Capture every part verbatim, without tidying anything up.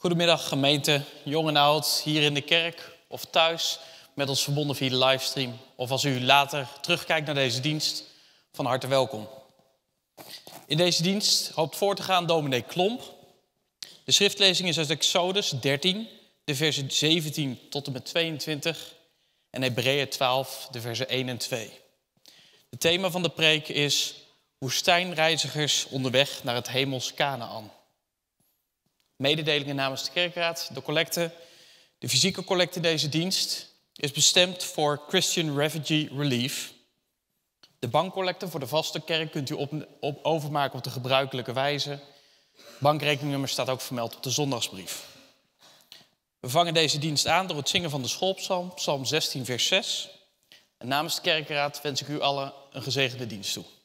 Goedemiddag gemeente, jong en oud, hier in de kerk of thuis met ons verbonden via de livestream. Of als u later terugkijkt naar deze dienst, van harte welkom. In deze dienst hoopt voor te gaan dominee Klomp. De schriftlezing is uit Exodus dertien, de versen zeventien tot en met tweeëntwintig en Hebreeën twaalf, de versen één en twee. Het thema van de preek is woestijnreizigers onderweg naar het hemels Kanaan. Mededelingen namens de kerkraad, de collecte, de fysieke collecte deze dienst is bestemd voor Christian Refugee Relief. De bankcollecte voor de vaste kerk kunt u op, op overmaken op de gebruikelijke wijze. Bankrekeningnummer staat ook vermeld op de zondagsbrief. We vangen deze dienst aan door het zingen van de schoolpsalm, psalm zestien vers zes. En namens de kerkraad wens ik u allen een gezegende dienst toe.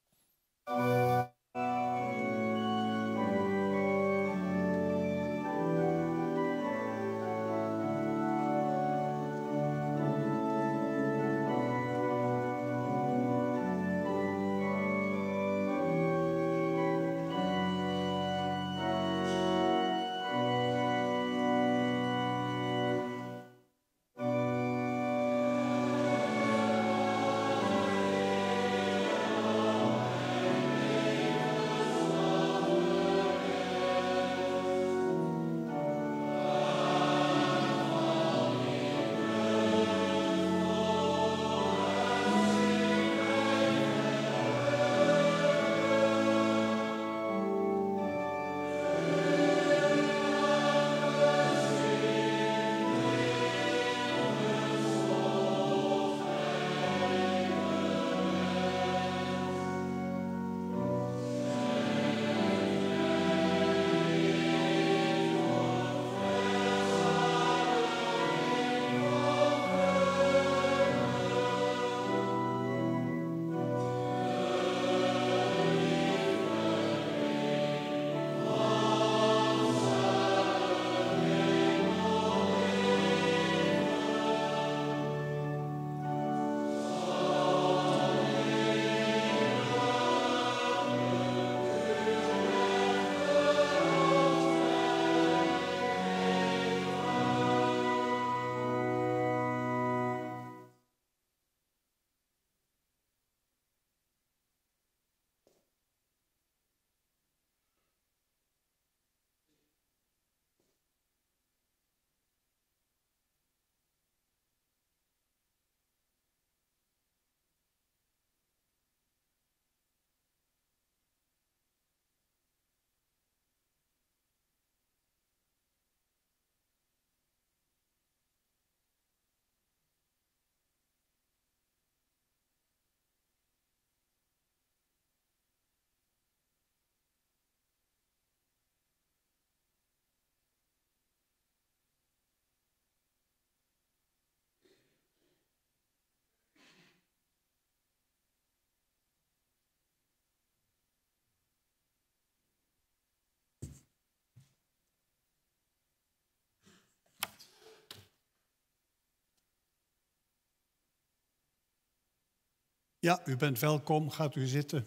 Ja, u bent welkom. Gaat u zitten.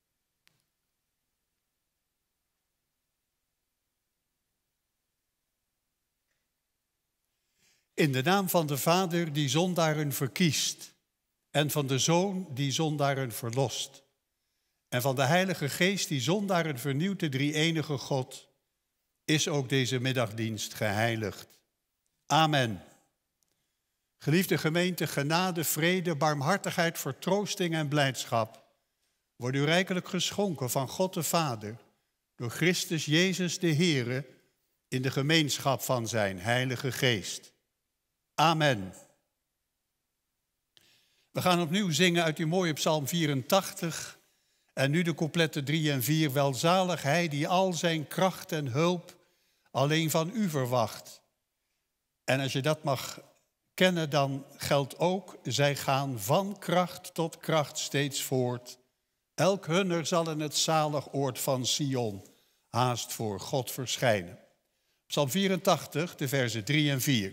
In de naam van de Vader die zondaren verkiest, en van de Zoon die zondaren verlost, en van de Heilige Geest die zondaren vernieuwt, de drie-enige God, is ook deze middagdienst geheiligd. Amen. Geliefde gemeente, genade, vrede, barmhartigheid, vertroosting en blijdschap worden u rijkelijk geschonken van God de Vader, door Christus Jezus de Heere, in de gemeenschap van zijn Heilige Geest. Amen. We gaan opnieuw zingen uit die mooie psalm vierentachtig en nu de coupletten drie en vier. Welzalig hij die al zijn kracht en hulp alleen van u verwacht. En als je dat mag kennen, dan geldt ook, zij gaan van kracht tot kracht steeds voort. Elk hunner zal in het zalig oord van Sion haast voor God verschijnen. Psalm vierentachtig, de versen drie en vier.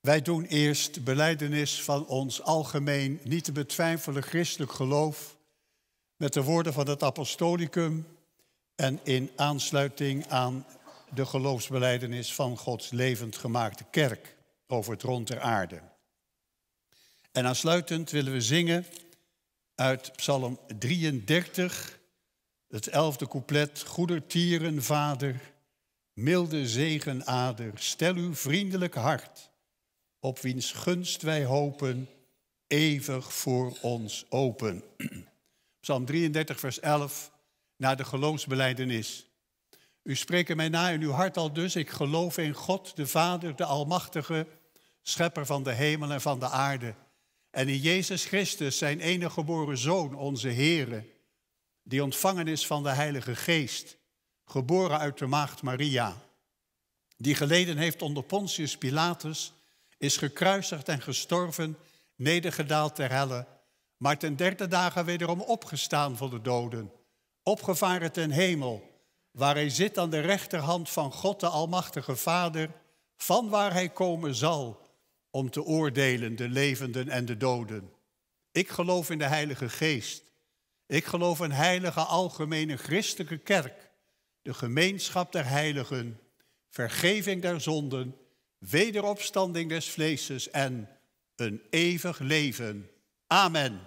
Wij doen eerst belijdenis van ons algemeen niet te betwijfelen christelijk geloof met de woorden van het apostolicum en in aansluiting aan de geloofsbelijdenis van Gods levend gemaakte kerk over het rond der aarde. En aansluitend willen we zingen uit Psalm drieëndertig, het elfde couplet. Goedertieren, Vader, milde zegenader, stel uw vriendelijk hart, op wiens gunst wij hopen, eeuwig voor ons open. Psalm drieëndertig, vers elf, naar de geloofsbelijdenis. U spreekt mij na in uw hart al dus, ik geloof in God, de Vader, de Almachtige, schepper van de hemel en van de aarde. En in Jezus Christus, zijn enige geboren Zoon, onze Heere, die ontvangen is van de Heilige Geest, geboren uit de maagd Maria, die geleden heeft onder Pontius Pilatus, is gekruisigd en gestorven, nedergedaald ter helle, maar ten derde dagen wederom opgestaan van de doden, opgevaren ten hemel, waar hij zit aan de rechterhand van God de Almachtige Vader, van waar hij komen zal om te oordelen de levenden en de doden. Ik geloof in de Heilige Geest. Ik geloof in heilige algemene christelijke kerk, de gemeenschap der heiligen, vergeving der zonden, wederopstanding des vleeses en een eeuwig leven. Amen.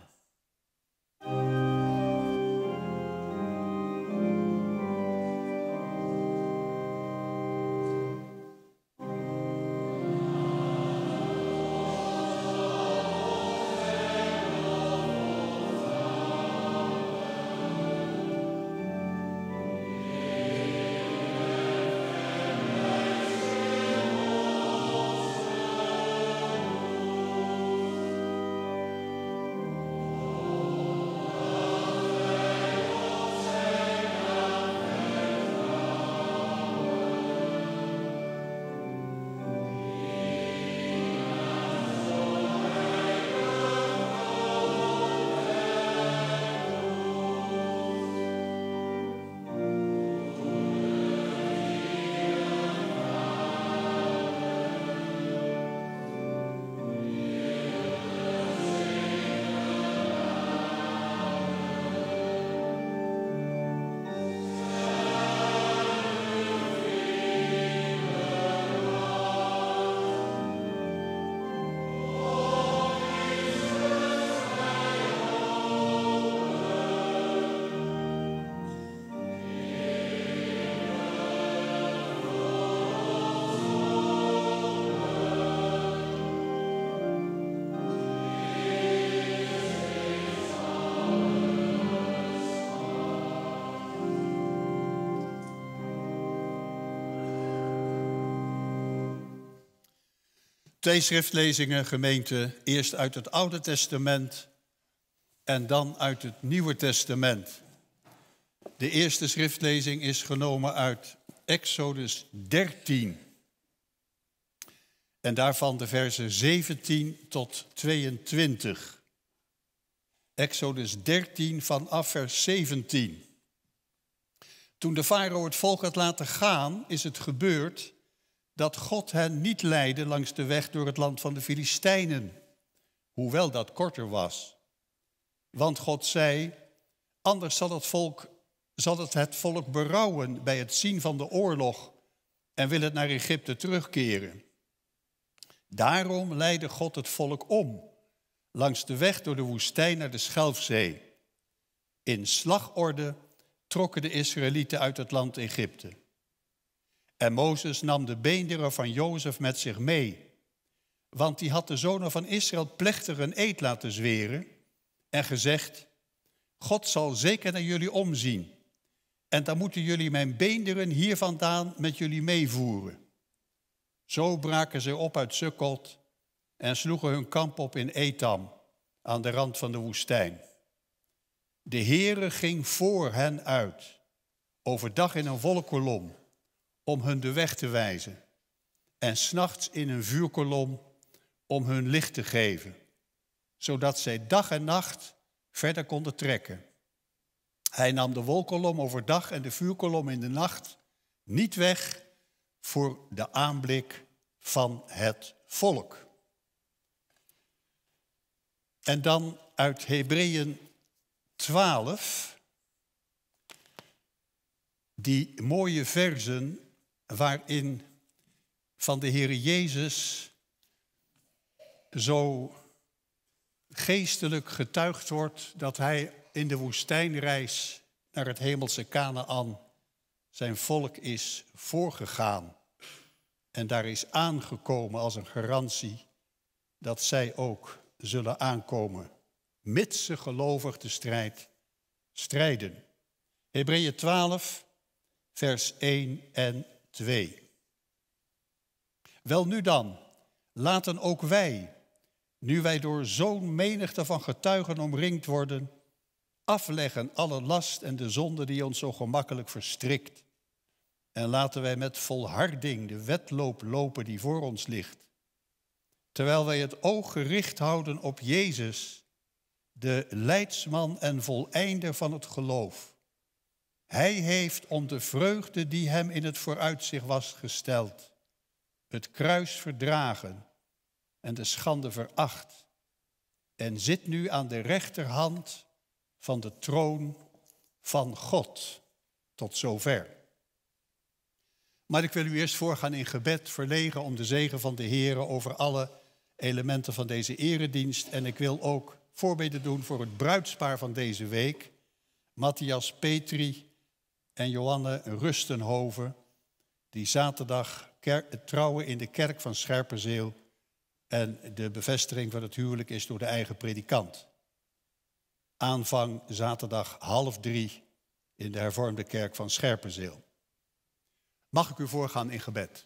Twee schriftlezingen, gemeente, eerst uit het Oude Testament en dan uit het Nieuwe Testament. De eerste schriftlezing is genomen uit Exodus dertien. En daarvan de versen zeventien tot tweeëntwintig. Exodus dertien vanaf vers zeventien. Toen de farao het volk had laten gaan, is het gebeurd dat God hen niet leidde langs de weg door het land van de Filistijnen, hoewel dat korter was. Want God zei, anders zal het volk, zal het, het volk berouwen bij het zien van de oorlog en wil het naar Egypte terugkeren. Daarom leidde God het volk om, langs de weg door de woestijn naar de Schelfzee. In slagorde trokken de Israëlieten uit het land Egypte. En Mozes nam de beenderen van Jozef met zich mee, want die had de zonen van Israël plechtig een eed laten zweren en gezegd, God zal zeker naar jullie omzien en dan moeten jullie mijn beenderen hier vandaan met jullie meevoeren. Zo braken ze op uit Sukkot en sloegen hun kamp op in Etam, aan de rand van de woestijn. De Heere ging voor hen uit, overdag in een wolkkolom, om hun de weg te wijzen, en 's nachts in een vuurkolom om hun licht te geven, zodat zij dag en nacht verder konden trekken. Hij nam de wolkkolom overdag en de vuurkolom in de nacht niet weg voor de aanblik van het volk. En dan uit Hebreeën twaalf, die mooie versen waarin van de Heer Jezus zo geestelijk getuigd wordt dat hij in de woestijnreis naar het hemelse Kanaan zijn volk is voorgegaan. En daar is aangekomen als een garantie dat zij ook zullen aankomen, mits ze gelovig de strijd strijden. Hebreeën twaalf, vers één en twee. Wel nu dan, laten ook wij, nu wij door zo'n menigte van getuigen omringd worden, afleggen alle last en de zonde die ons zo gemakkelijk verstrikt. En laten wij met volharding de wedloop lopen die voor ons ligt. Terwijl wij het oog gericht houden op Jezus, de leidsman en voleinder van het geloof. Hij heeft om de vreugde die hem in het vooruitzicht was gesteld, het kruis verdragen en de schande veracht. En zit nu aan de rechterhand van de troon van God. Tot zover. Maar ik wil u eerst voorgaan in gebed, verlegen om de zegen van de Heer over alle elementen van deze eredienst. En ik wil ook voorbeden doen voor het bruidspaar van deze week. Matthias Petri en Johanne Rustenhoven, die zaterdag ker- trouwen in de kerk van Scherpenzeel. En de bevestiging van het huwelijk is door de eigen predikant. Aanvang zaterdag half drie in de hervormde kerk van Scherpenzeel. Mag ik u voorgaan in gebed?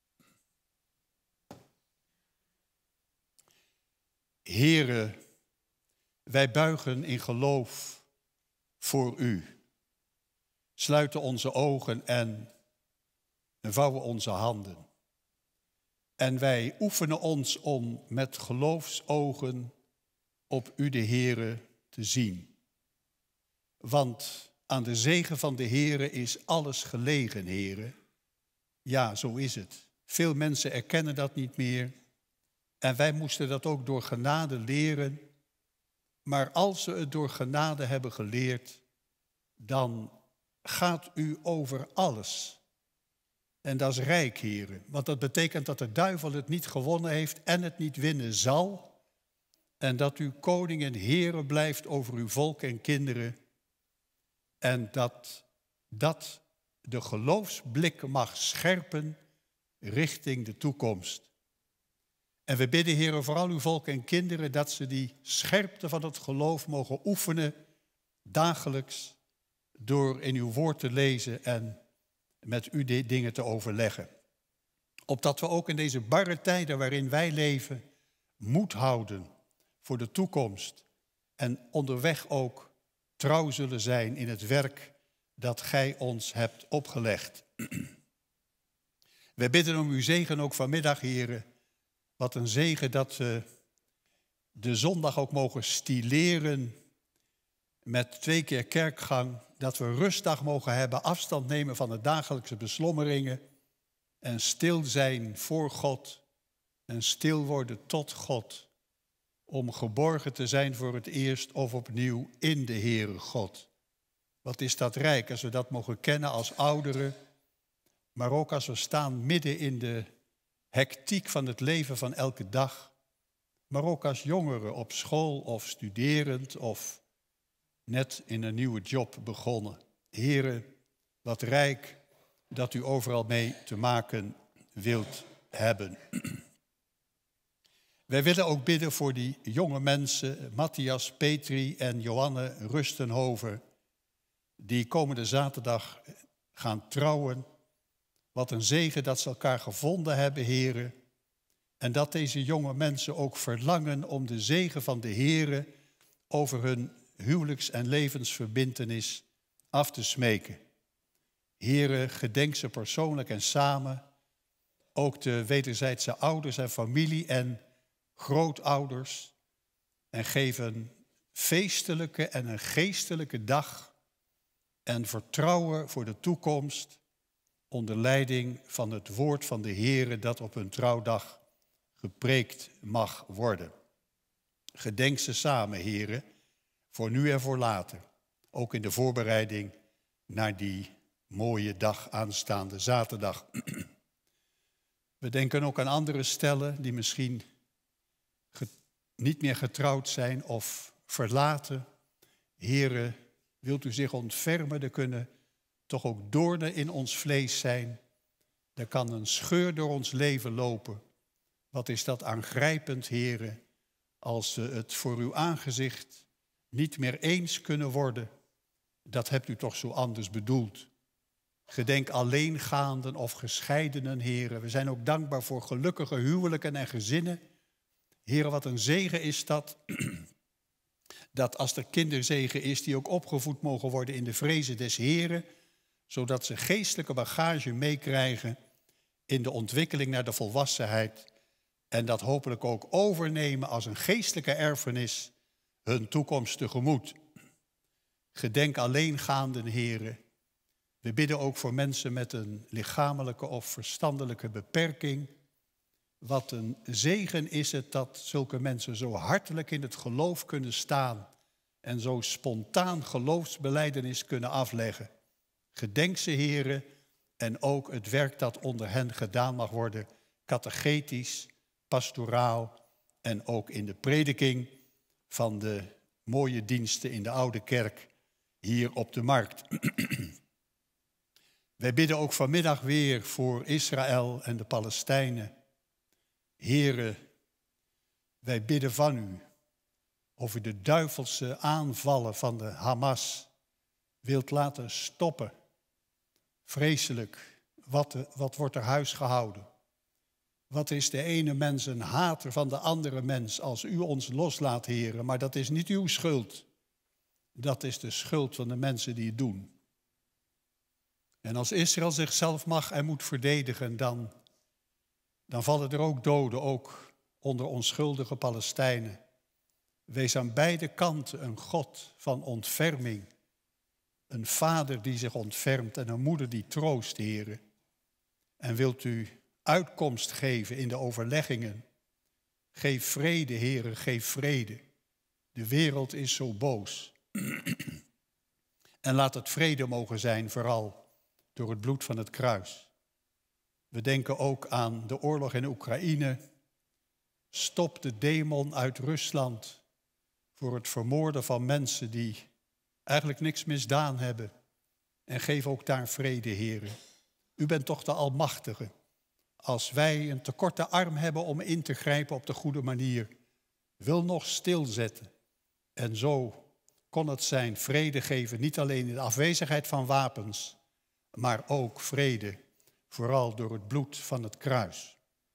Heere, wij buigen in geloof voor u. Sluiten onze ogen en vouwen onze handen. En wij oefenen ons om met geloofsogen op u de Heere te zien. Want aan de zegen van de Heere is alles gelegen, Heere. Ja, zo is het. Veel mensen erkennen dat niet meer. En wij moesten dat ook door genade leren. Maar als we het door genade hebben geleerd, dan gaat u over alles. En dat is rijk, Heere. Want dat betekent dat de duivel het niet gewonnen heeft en het niet winnen zal. En dat u koning en Heere blijft over uw volk en kinderen. En dat dat de geloofsblik mag scherpen richting de toekomst. En we bidden, Heere, vooral uw volk en kinderen, dat ze die scherpte van het geloof mogen oefenen, dagelijks, door in uw woord te lezen en met u de dingen te overleggen. Opdat we ook in deze barre tijden waarin wij leven, moed houden voor de toekomst. En onderweg ook trouw zullen zijn in het werk dat gij ons hebt opgelegd. Wij bidden om uw zegen ook vanmiddag, Heere. Wat een zegen dat we de zondag ook mogen stileren met twee keer kerkgang. Dat we rustdag mogen hebben, afstand nemen van de dagelijkse beslommeringen. En stil zijn voor God. En stil worden tot God. Om geborgen te zijn voor het eerst of opnieuw in de Heere God. Wat is dat rijk als we dat mogen kennen als ouderen. Maar ook als we staan midden in de hectiek van het leven van elke dag. Maar ook als jongeren op school of studerend of net in een nieuwe job begonnen. Heere, wat rijk dat u overal mee te maken wilt hebben. Wij willen ook bidden voor die jonge mensen, Matthias Petri en Johanne Rustenhoven, die komende zaterdag gaan trouwen. Wat een zegen dat ze elkaar gevonden hebben, Heere. En dat deze jonge mensen ook verlangen om de zegen van de Heere over hun huwelijks- en levensverbintenis af te smeken. Heere, gedenk ze persoonlijk en samen. Ook de wederzijdse ouders en familie en grootouders. En geef een feestelijke en een geestelijke dag. En vertrouwen voor de toekomst. Onder leiding van het woord van de Heere dat op hun trouwdag gepreekt mag worden. Gedenk ze samen, heren, voor nu en voor later. Ook in de voorbereiding naar die mooie dag aanstaande zaterdag. We denken ook aan andere stellen die misschien niet meer getrouwd zijn of verlaten. Heren, wilt u zich ontfermen? Er kunnen toch ook doornen in ons vlees zijn. Er kan een scheur door ons leven lopen. Wat is dat aangrijpend, heren, als we het voor uw aangezicht niet meer eens kunnen worden. Dat hebt u toch zo anders bedoeld. Gedenk alleengaanden of gescheidenen, heren. We zijn ook dankbaar voor gelukkige huwelijken en gezinnen. Heren, wat een zegen is dat, dat als er kinderzegen is, die ook opgevoed mogen worden in de vrezen des Heren, zodat ze geestelijke bagage meekrijgen in de ontwikkeling naar de volwassenheid en dat hopelijk ook overnemen als een geestelijke erfenis hun toekomst tegemoet. Gedenk alleengaanden, heren. We bidden ook voor mensen met een lichamelijke of verstandelijke beperking. Wat een zegen is het dat zulke mensen zo hartelijk in het geloof kunnen staan en zo spontaan geloofsbelijdenis kunnen afleggen. Gedenk ze, heren, en ook het werk dat onder hen gedaan mag worden, catechetisch, pastoraal en ook in de prediking van de mooie diensten in de Oude Kerk hier op de markt. Wij bidden ook vanmiddag weer voor Israël en de Palestijnen. Heren, wij bidden van u of u de duivelse aanvallen van de Hamas wilt laten stoppen. Vreselijk, wat, wat wordt er huis gehouden? Wat is de ene mens een hater van de andere mens als u ons loslaat, heren? Maar dat is niet uw schuld. Dat is de schuld van de mensen die het doen. En als Israël zichzelf mag en moet verdedigen, dan, dan vallen er ook doden, ook onder onschuldige Palestijnen. Wees aan beide kanten een God van ontferming. Een vader die zich ontfermt en een moeder die troost, heren. En wilt u uitkomst geven in de overleggingen. Geef vrede, heren, geef vrede. De wereld is zo boos. En laat het vrede mogen zijn, vooral door het bloed van het kruis. We denken ook aan de oorlog in Oekraïne. Stop de demon uit Rusland voor het vermoorden van mensen die eigenlijk niks misdaan hebben. En geef ook daar vrede, heren. U bent toch de Almachtige. Als wij een te korte arm hebben om in te grijpen op de goede manier, wil nog stilzetten. En zo kon het zijn vrede geven, niet alleen in de afwezigheid van wapens, maar ook vrede, vooral door het bloed van het kruis.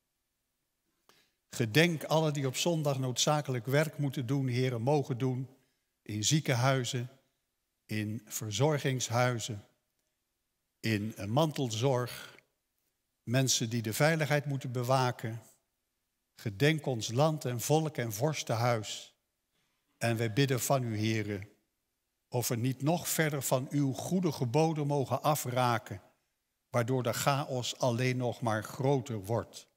Gedenk alle die op zondag noodzakelijk werk moeten doen, heren, mogen doen, in ziekenhuizen, in verzorgingshuizen, in mantelzorg, mensen die de veiligheid moeten bewaken. Gedenk ons land en volk en vorstenhuis. En wij bidden van u, heren, of we niet nog verder van uw goede geboden mogen afraken, waardoor de chaos alleen nog maar groter wordt.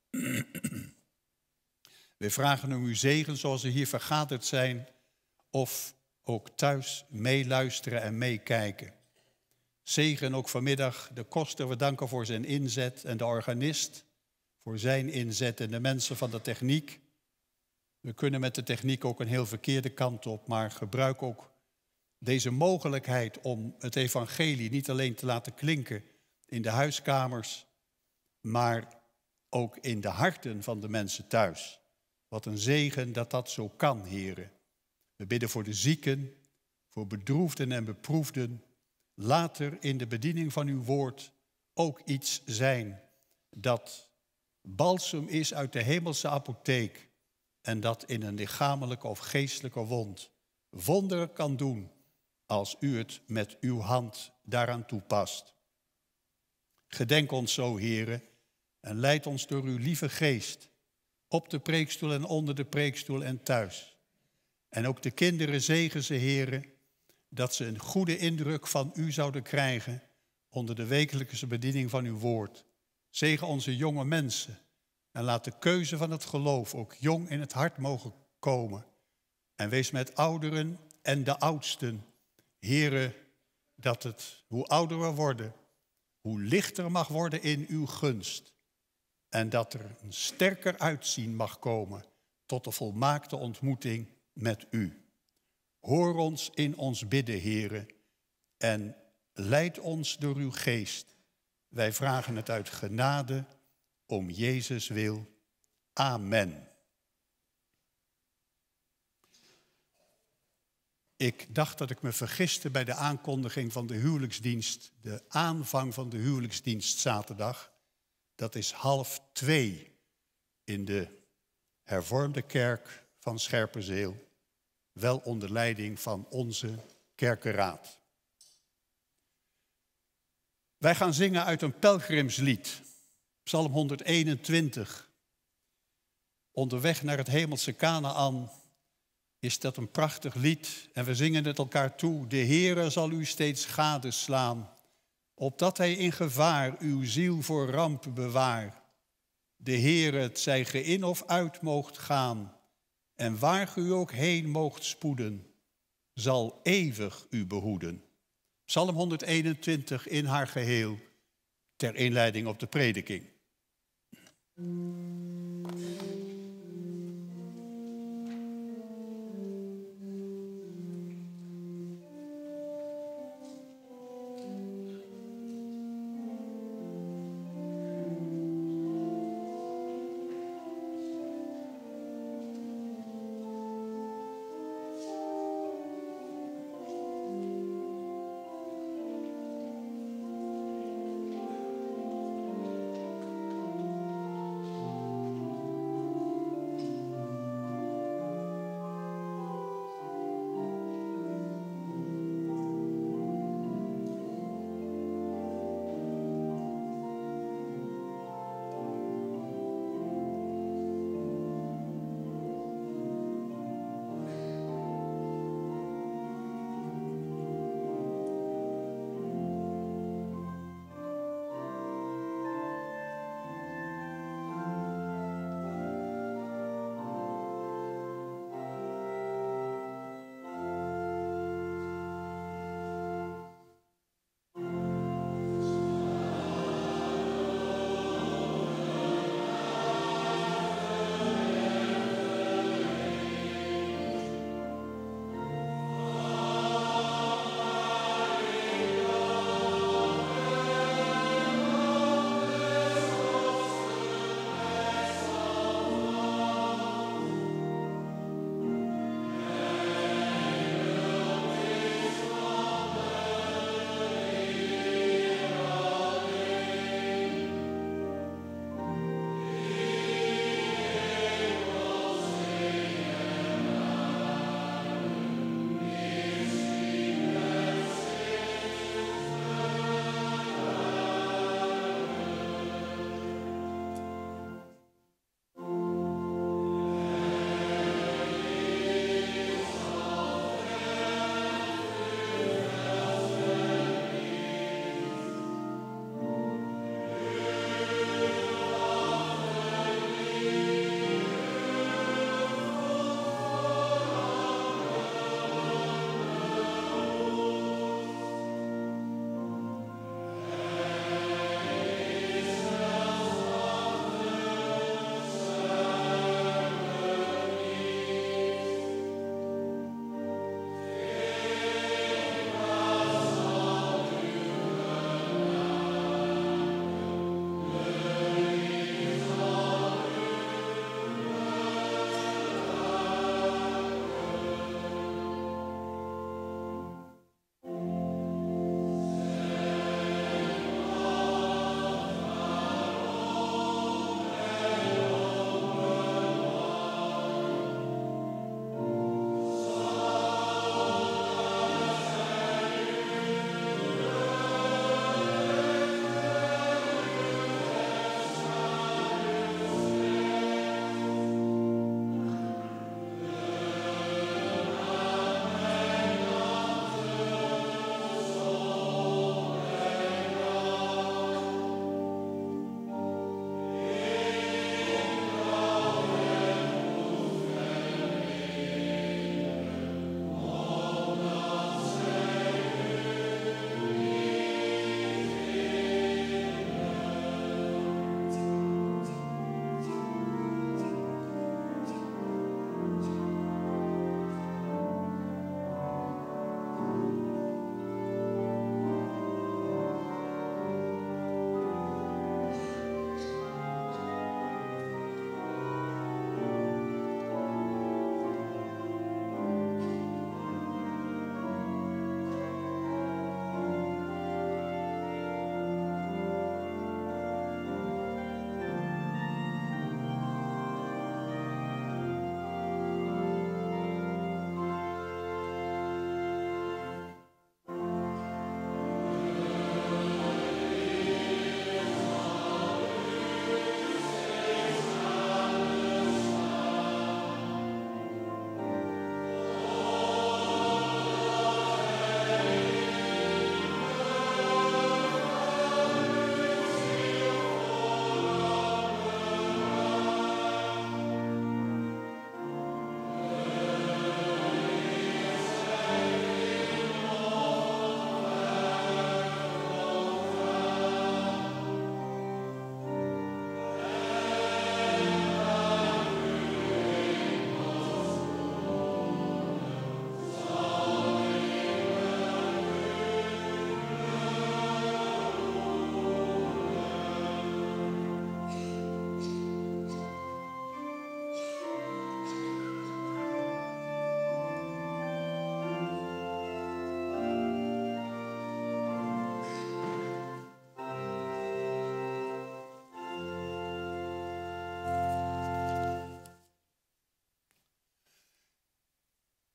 We vragen om uw zegen zoals we hier vergaderd zijn, of ook thuis meeluisteren en meekijken. Zegen ook vanmiddag de koster, we danken voor zijn inzet en de organist voor zijn inzet en de mensen van de techniek. We kunnen met de techniek ook een heel verkeerde kant op, maar gebruik ook deze mogelijkheid om het evangelie niet alleen te laten klinken in de huiskamers, maar ook in de harten van de mensen thuis. Wat een zegen dat dat zo kan, heren. We bidden voor de zieken, voor bedroefden en beproefden. Laat er in de bediening van uw woord ook iets zijn dat balsem is uit de hemelse apotheek en dat in een lichamelijke of geestelijke wond wonderen kan doen als u het met uw hand daaraan toepast. Gedenk ons zo, heren, en leid ons door uw lieve geest op de preekstoel en onder de preekstoel en thuis. En ook de kinderen zegen ze, heren, dat ze een goede indruk van u zouden krijgen onder de wekelijkse bediening van uw woord. Zegen onze jonge mensen en laat de keuze van het geloof ook jong in het hart mogen komen. En wees met ouderen en de oudsten, Heere, dat het, hoe ouder we worden, hoe lichter mag worden in uw gunst. En dat er een sterker uitzien mag komen tot de volmaakte ontmoeting met u. Hoor ons in ons bidden, Heere, en leid ons door uw geest. Wij vragen het uit genade, om Jezus wil. Amen. Ik dacht dat ik me vergiste bij de aankondiging van de huwelijksdienst, de aanvang van de huwelijksdienst zaterdag. Dat is half twee in de hervormde kerk van Scherpenzeel, wel onder leiding van onze kerkenraad. Wij gaan zingen uit een pelgrimslied, Psalm honderdeenentwintig. Onderweg naar het hemelse Kanaan is dat een prachtig lied en we zingen het elkaar toe. De Heere zal u steeds gadeslaan, opdat hij in gevaar uw ziel voor ramp bewaar. De Heere, het zij ge in of uit moogt gaan, en waar ge u ook heen moogt spoeden, zal eeuwig u behoeden. Psalm honderdeenentwintig in haar geheel, ter inleiding op de prediking.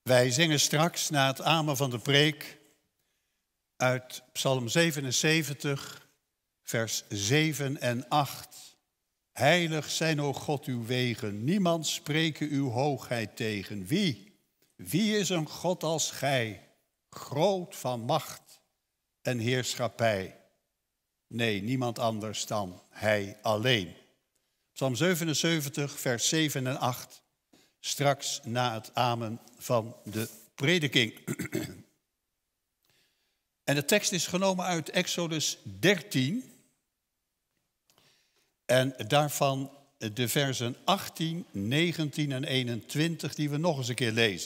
Wij zingen straks na het amen van de preek uit Psalm zevenenzeventig, vers zeven en acht. Heilig zijn, o God, uw wegen, niemand spreke uw hoogheid tegen. Wie? Wie is een God als gij, groot van macht en heerschappij? Nee, niemand anders dan hij alleen. Psalm zevenenzeventig, vers zeven en acht. Straks na het amen van de prediking. En de tekst is genomen uit Exodus dertien. En daarvan de versen achttien, negentien en eenentwintig die we nog eens een keer lezen.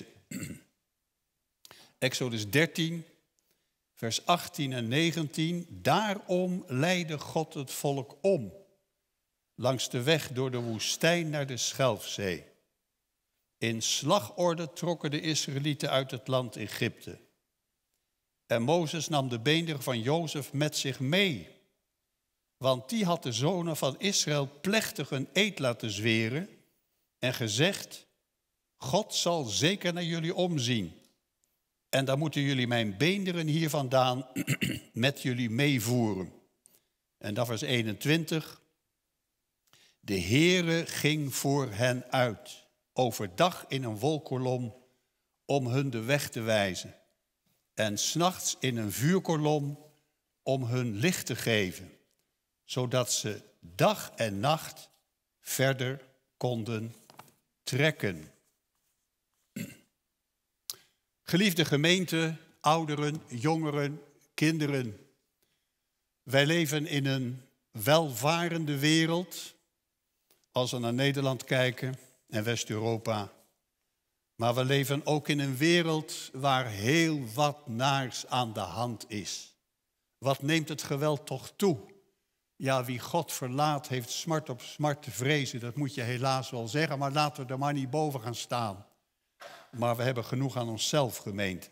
Exodus dertien, vers achttien en negentien. Daarom leidde God het volk om, langs de weg door de woestijn naar de Schelfzee. In slagorde trokken de Israëlieten uit het land Egypte. En Mozes nam de beenderen van Jozef met zich mee. Want die had de zonen van Israël plechtig een eed laten zweren en gezegd: God zal zeker naar jullie omzien. En dan moeten jullie mijn beenderen hier vandaan met jullie meevoeren. En dat was eenentwintig. De Heere ging voor hen uit, overdag in een wolkolom om hun de weg te wijzen. En 's nachts in een vuurkolom om hun licht te geven, zodat ze dag en nacht verder konden trekken. Geliefde gemeente, ouderen, jongeren, kinderen. Wij leven in een welvarende wereld, als we naar Nederland kijken en West-Europa. Maar we leven ook in een wereld waar heel wat naars aan de hand is. Wat neemt het geweld toch toe? Ja, wie God verlaat heeft smart op smart te vrezen. Dat moet je helaas wel zeggen, maar laten we er maar niet boven gaan staan. Maar we hebben genoeg aan onszelf, gemeente.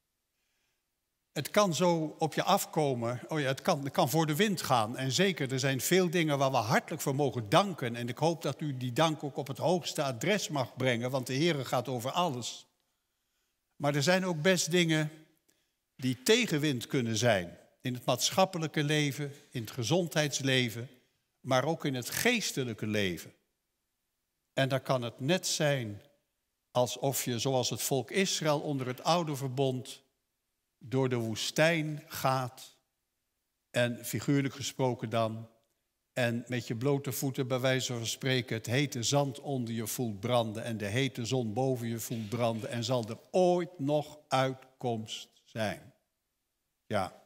Het kan zo op je afkomen, oh ja, het kan, het kan voor de wind gaan. En zeker, er zijn veel dingen waar we hartelijk voor mogen danken. En ik hoop dat u die dank ook op het hoogste adres mag brengen, want de Heere gaat over alles. Maar er zijn ook best dingen die tegenwind kunnen zijn. In het maatschappelijke leven, in het gezondheidsleven, maar ook in het geestelijke leven. En dan kan het net zijn alsof je, zoals het volk Israël onder het oude verbond, door de woestijn gaat en figuurlijk gesproken dan, en met je blote voeten bij wijze van spreken het hete zand onder je voelt branden en de hete zon boven je voelt branden en zal er ooit nog uitkomst zijn. Ja.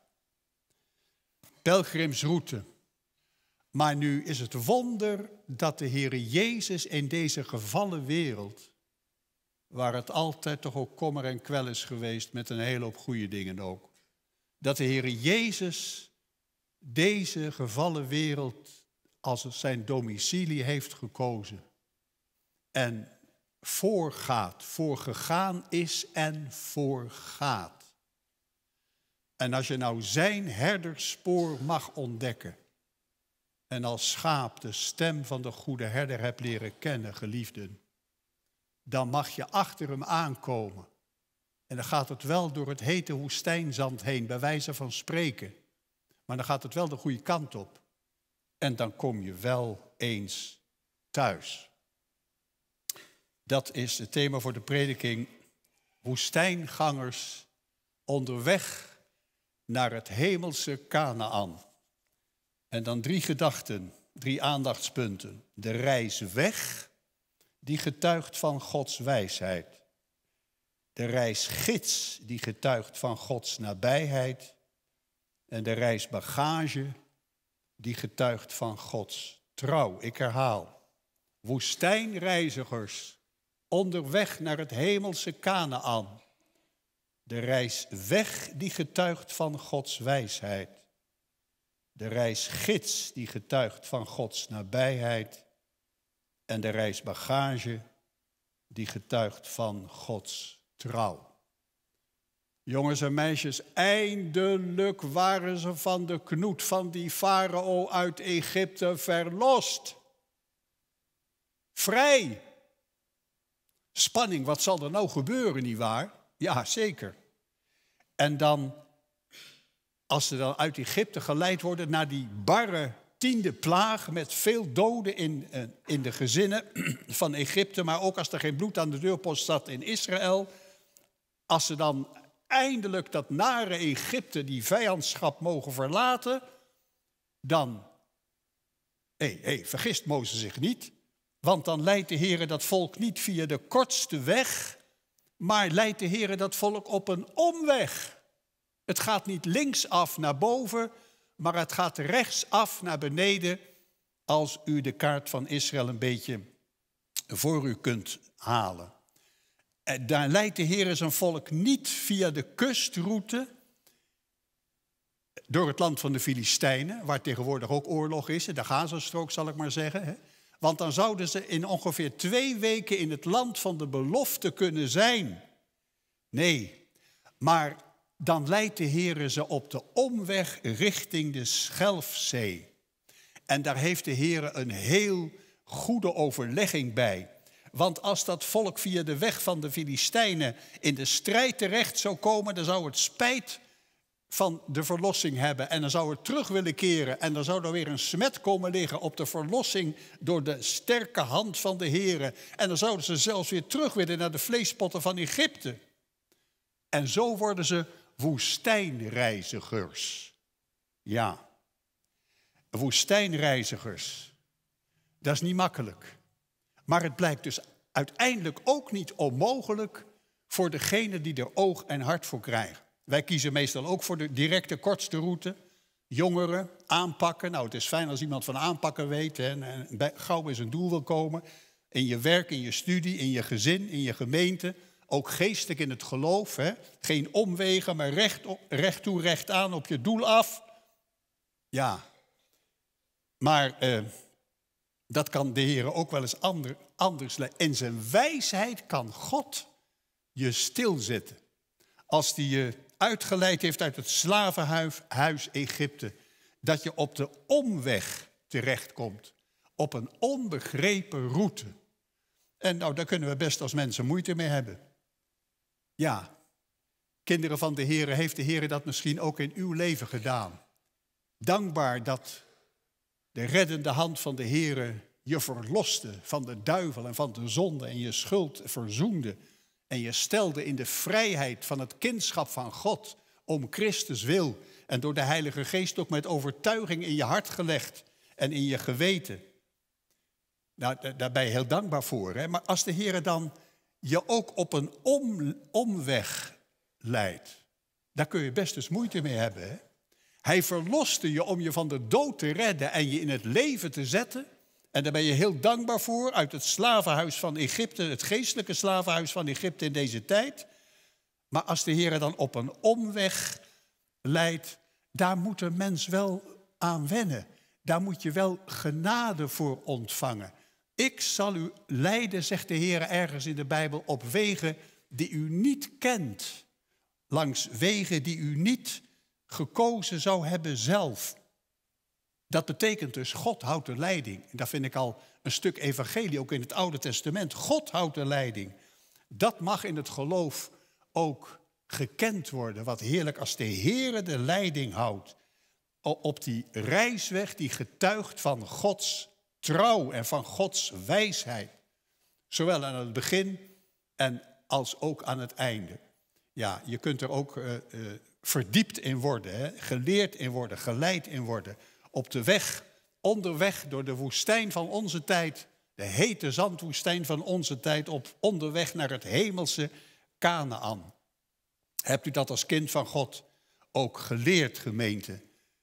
Pelgrimsroute. Maar nu is het wonder dat de Heere Jezus in deze gevallen wereld, waar het altijd toch ook kommer en kwel is geweest met een hele hoop goede dingen ook, dat de Heere Jezus deze gevallen wereld als zijn domicilie heeft gekozen en voorgaat, voorgegaan is en voorgaat. En als je nou zijn herdersspoor mag ontdekken en als schaap de stem van de goede herder hebt leren kennen, geliefden, dan mag je achter hem aankomen. En dan gaat het wel door het hete woestijnzand heen, bij wijze van spreken. Maar dan gaat het wel de goede kant op. En dan kom je wel eens thuis. Dat is het thema voor de prediking. Woestijngangers onderweg naar het hemelse Kanaan. En dan drie gedachten, drie aandachtspunten. De reis weg, die getuigt van Gods wijsheid. De reisgids, die getuigt van Gods nabijheid. En de reisbagage, die getuigt van Gods trouw. Ik herhaal, woestijnreizigers onderweg naar het hemelse Kanaan. De reis weg, die getuigt van Gods wijsheid. De reisgids, die getuigt van Gods nabijheid. En de reisbagage, die getuigt van Gods trouw. Jongens en meisjes, eindelijk waren ze van de knoet van die farao uit Egypte verlost. Vrij. Spanning, wat zal er nou gebeuren, nietwaar? Ja, zeker. En dan, als ze dan uit Egypte geleid worden naar die barre tiende plaag met veel doden in, in de gezinnen van Egypte, maar ook als er geen bloed aan de deurpost zat in Israël. Als ze dan eindelijk dat nare Egypte, die vijandschap mogen verlaten, dan, hé, hé, vergist Mozes zich niet, want dan leidt de Heer dat volk niet via de kortste weg, maar leidt de Heer dat volk op een omweg. Het gaat niet linksaf naar boven, maar het gaat rechtsaf naar beneden, als u de kaart van Israël een beetje voor u kunt halen. Daar leidt de Heer zijn volk niet via de kustroute door het land van de Filistijnen, waar tegenwoordig ook oorlog is, de Gazastrook zal ik maar zeggen. Hè? Want dan zouden ze in ongeveer twee weken in het land van de belofte kunnen zijn. Nee, maar dan leidt de Heer ze op de omweg richting de Schelfzee. En daar heeft de Heer een heel goede overlegging bij. Want als dat volk via de weg van de Filistijnen in de strijd terecht zou komen, dan zou het spijt van de verlossing hebben. En dan zou het terug willen keren. En dan zou er weer een smet komen liggen op de verlossing door de sterke hand van de Heer. En dan zouden ze zelfs weer terug willen naar de vleespotten van Egypte. En zo worden ze woestijnreizigers. Ja, woestijnreizigers. Dat is niet makkelijk. Maar het blijkt dus uiteindelijk ook niet onmogelijk voor degene die er oog en hart voor krijgen. Wij kiezen meestal ook voor de directe, kortste route. Jongeren, aanpakken. Nou, het is fijn als iemand van aanpakken weet hè, en gauw bij zijn doel wil komen. In je werk, in je studie, in je gezin, in je gemeente. Ook geestelijk in het geloof. Hè. Geen omwegen, maar recht, op, recht toe, recht aan, op je doel af. Ja, maar eh, dat kan de Heer ook wel eens ander, anders leiden. In zijn wijsheid kan God je stilzetten. Als hij je uitgeleid heeft uit het slavenhuis huis Egypte, dat je op de omweg terechtkomt, op een onbegrepen route. En nou, daar kunnen we best als mensen moeite mee hebben. Ja, kinderen van de Heer, heeft de Heer dat misschien ook in uw leven gedaan. Dankbaar dat de reddende hand van de Heer je verloste van de duivel en van de zonde en je schuld verzoende. En je stelde in de vrijheid van het kindschap van God om Christus wil. En door de Heilige Geest ook met overtuiging in je hart gelegd en in je geweten. Nou, daar ben je heel dankbaar voor. Hè? Maar als de Heer dan je ook op een om, omweg leidt, daar kun je best eens moeite mee hebben. Hè? Hij verloste je om je van de dood te redden en je in het leven te zetten. En daar ben je heel dankbaar voor, uit het slavenhuis van Egypte, het geestelijke slavenhuis van Egypte in deze tijd. Maar als de Heer dan op een omweg leidt, daar moet een mens wel aan wennen. Daar moet je wel genade voor ontvangen. Ik zal u leiden, zegt de Heer ergens in de Bijbel, op wegen die u niet kent. Langs wegen die u niet gekozen zou hebben zelf. Dat betekent dus, God houdt de leiding. En dat vind ik al een stuk evangelie, ook in het Oude Testament. God houdt de leiding. Dat mag in het geloof ook gekend worden. Wat heerlijk als de Heer de leiding houdt. Op die reisweg die getuigt van Gods trouw en van Gods wijsheid. Zowel aan het begin en als ook aan het einde. Ja, je kunt er ook uh, uh, verdiept in worden, hè? Geleerd in worden, geleid in worden. Op de weg, onderweg door de woestijn van onze tijd, de hete zandwoestijn van onze tijd, op onderweg naar het hemelse Kanaan. Hebt u dat als kind van God ook geleerd, gemeente?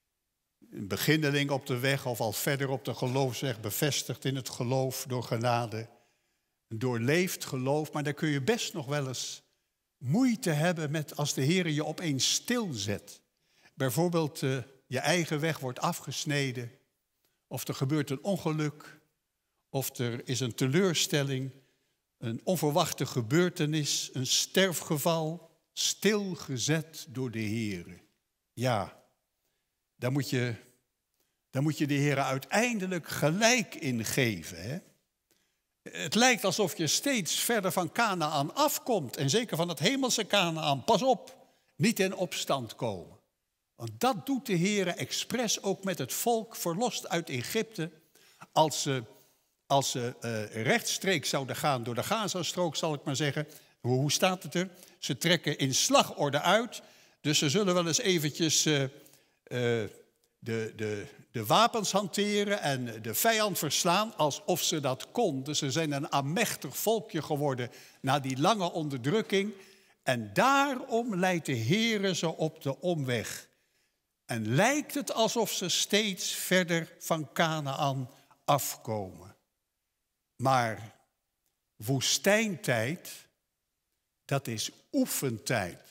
Een beginneling op de weg of al verder op de geloofsweg, bevestigd in het geloof door genade. Een doorleefd geloof, maar daar kun je best nog wel eens moeite hebben met als de Heer je opeens stilzet. Bijvoorbeeld uh, je eigen weg wordt afgesneden, of er gebeurt een ongeluk, of er is een teleurstelling, een onverwachte gebeurtenis, een sterfgeval, stilgezet door de Heer. Ja, daar moet je, daar moet je de Heer uiteindelijk gelijk in geven. Hè? Het lijkt alsof je steeds verder van Kanaan afkomt. En zeker van het hemelse Kanaan. Pas op, niet in opstand komen. Want dat doet de Heere expres ook met het volk verlost uit Egypte. Als ze, als ze uh, rechtstreeks zouden gaan door de Gazastrook, zal ik maar zeggen. Hoe, hoe staat het er? Ze trekken in slagorde uit. Dus ze zullen wel eens eventjes uh, uh, de, de, de wapens hanteren en de vijand verslaan alsof ze dat konden. Ze zijn een amechtig volkje geworden na die lange onderdrukking. En daarom leidt de Heere ze op de omweg. En lijkt het alsof ze steeds verder van Kanaan afkomen. Maar woestijntijd, dat is oefentijd.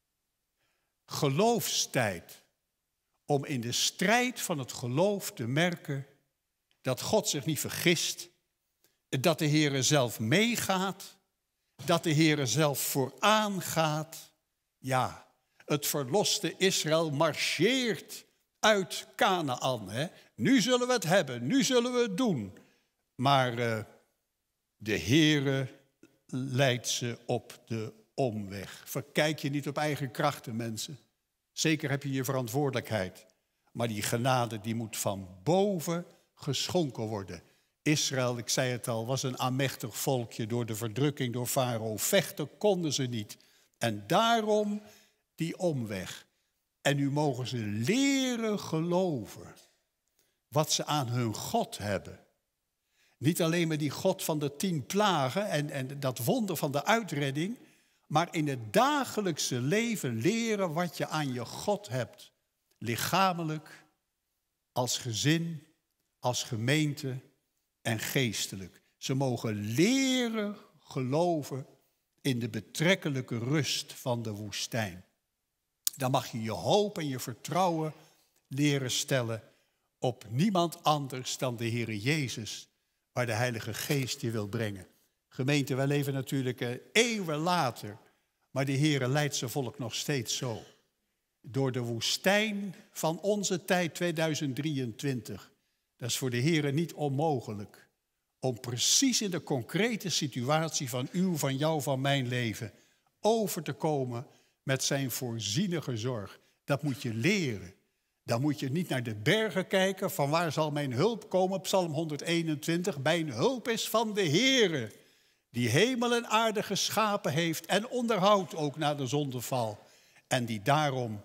Geloofstijd. Om in de strijd van het geloof te merken dat God zich niet vergist. Dat de Heere zelf meegaat. Dat de Heere zelf vooraan gaat. Ja. Het verloste Israël marcheert uit Kanaan. Hè? Nu zullen we het hebben, nu zullen we het doen. Maar uh, de Heere leidt ze op de omweg. Verkijk je niet op eigen krachten, mensen. Zeker heb je je verantwoordelijkheid. Maar die genade die moet van boven geschonken worden. Israël, ik zei het al, was een amechtig volkje door de verdrukking door Farao. Vechten konden ze niet. En daarom die omweg. En nu mogen ze leren geloven wat ze aan hun God hebben. Niet alleen met die God van de tien plagen en, en dat wonder van de uitredding, maar in het dagelijkse leven leren wat je aan je God hebt. Lichamelijk, als gezin, als gemeente en geestelijk. Ze mogen leren geloven in de betrekkelijke rust van de woestijn. Dan mag je je hoop en je vertrouwen leren stellen op niemand anders dan de Heere Jezus, waar de Heilige Geest je wil brengen. Gemeente, wij leven natuurlijk uh, eeuwen later, maar de Heere leidt zijn volk nog steeds zo. Door de woestijn van onze tijd tweeduizend drieëntwintig. Dat is voor de Heere niet onmogelijk. Om precies in de concrete situatie van uw, van jou, van mijn leven over te komen met zijn voorzienige zorg. Dat moet je leren. Dan moet je niet naar de bergen kijken. Van waar zal mijn hulp komen? Psalm honderdeenentwintig. Mijn hulp is van de Heere. Die hemel en aarde geschapen heeft. En onderhoudt ook na de zondeval. En die daarom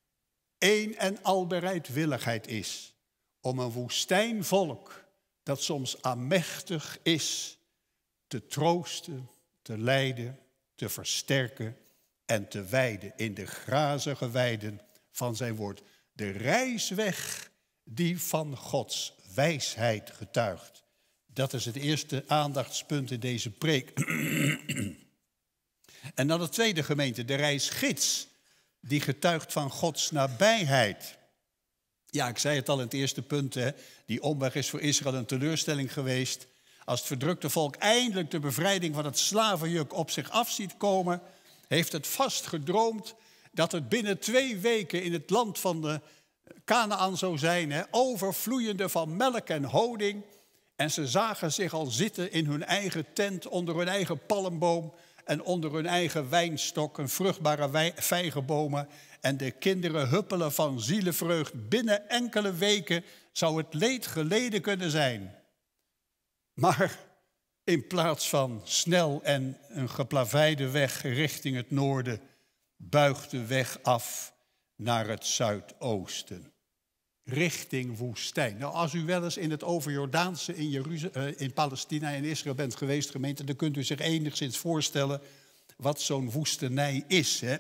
één en al bereidwilligheid is. Om een woestijnvolk dat soms amechtig is. Te troosten, te leiden, te versterken en te weiden in de grazige weiden van zijn woord. De reisweg die van Gods wijsheid getuigt. Dat is het eerste aandachtspunt in deze preek. En dan de tweede gemeente, de reisgids, die getuigt van Gods nabijheid. Ja, ik zei het al in het eerste punt, hè, die omweg is voor Israël een teleurstelling geweest. Als het verdrukte volk eindelijk de bevrijding van het slavenjuk op zich af ziet komen, heeft het vast gedroomd dat het binnen twee weken in het land van de Kanaan zou zijn, hè, overvloeiende van melk en honing. En ze zagen zich al zitten in hun eigen tent, onder hun eigen palmboom en onder hun eigen wijnstok, een vruchtbare vijgenbomen. En de kinderen huppelen van zielevreugd. Binnen enkele weken zou het leed geleden kunnen zijn. Maar in plaats van snel en een geplaveide weg richting het noorden, buigt de weg af naar het zuidoosten. Richting woestijn. Nou, als u wel eens in het overjordaanse in, Jeruzalem, uh, in Palestina en Israël bent geweest, gemeente, dan kunt u zich enigszins voorstellen wat zo'n woestenij is. Hè?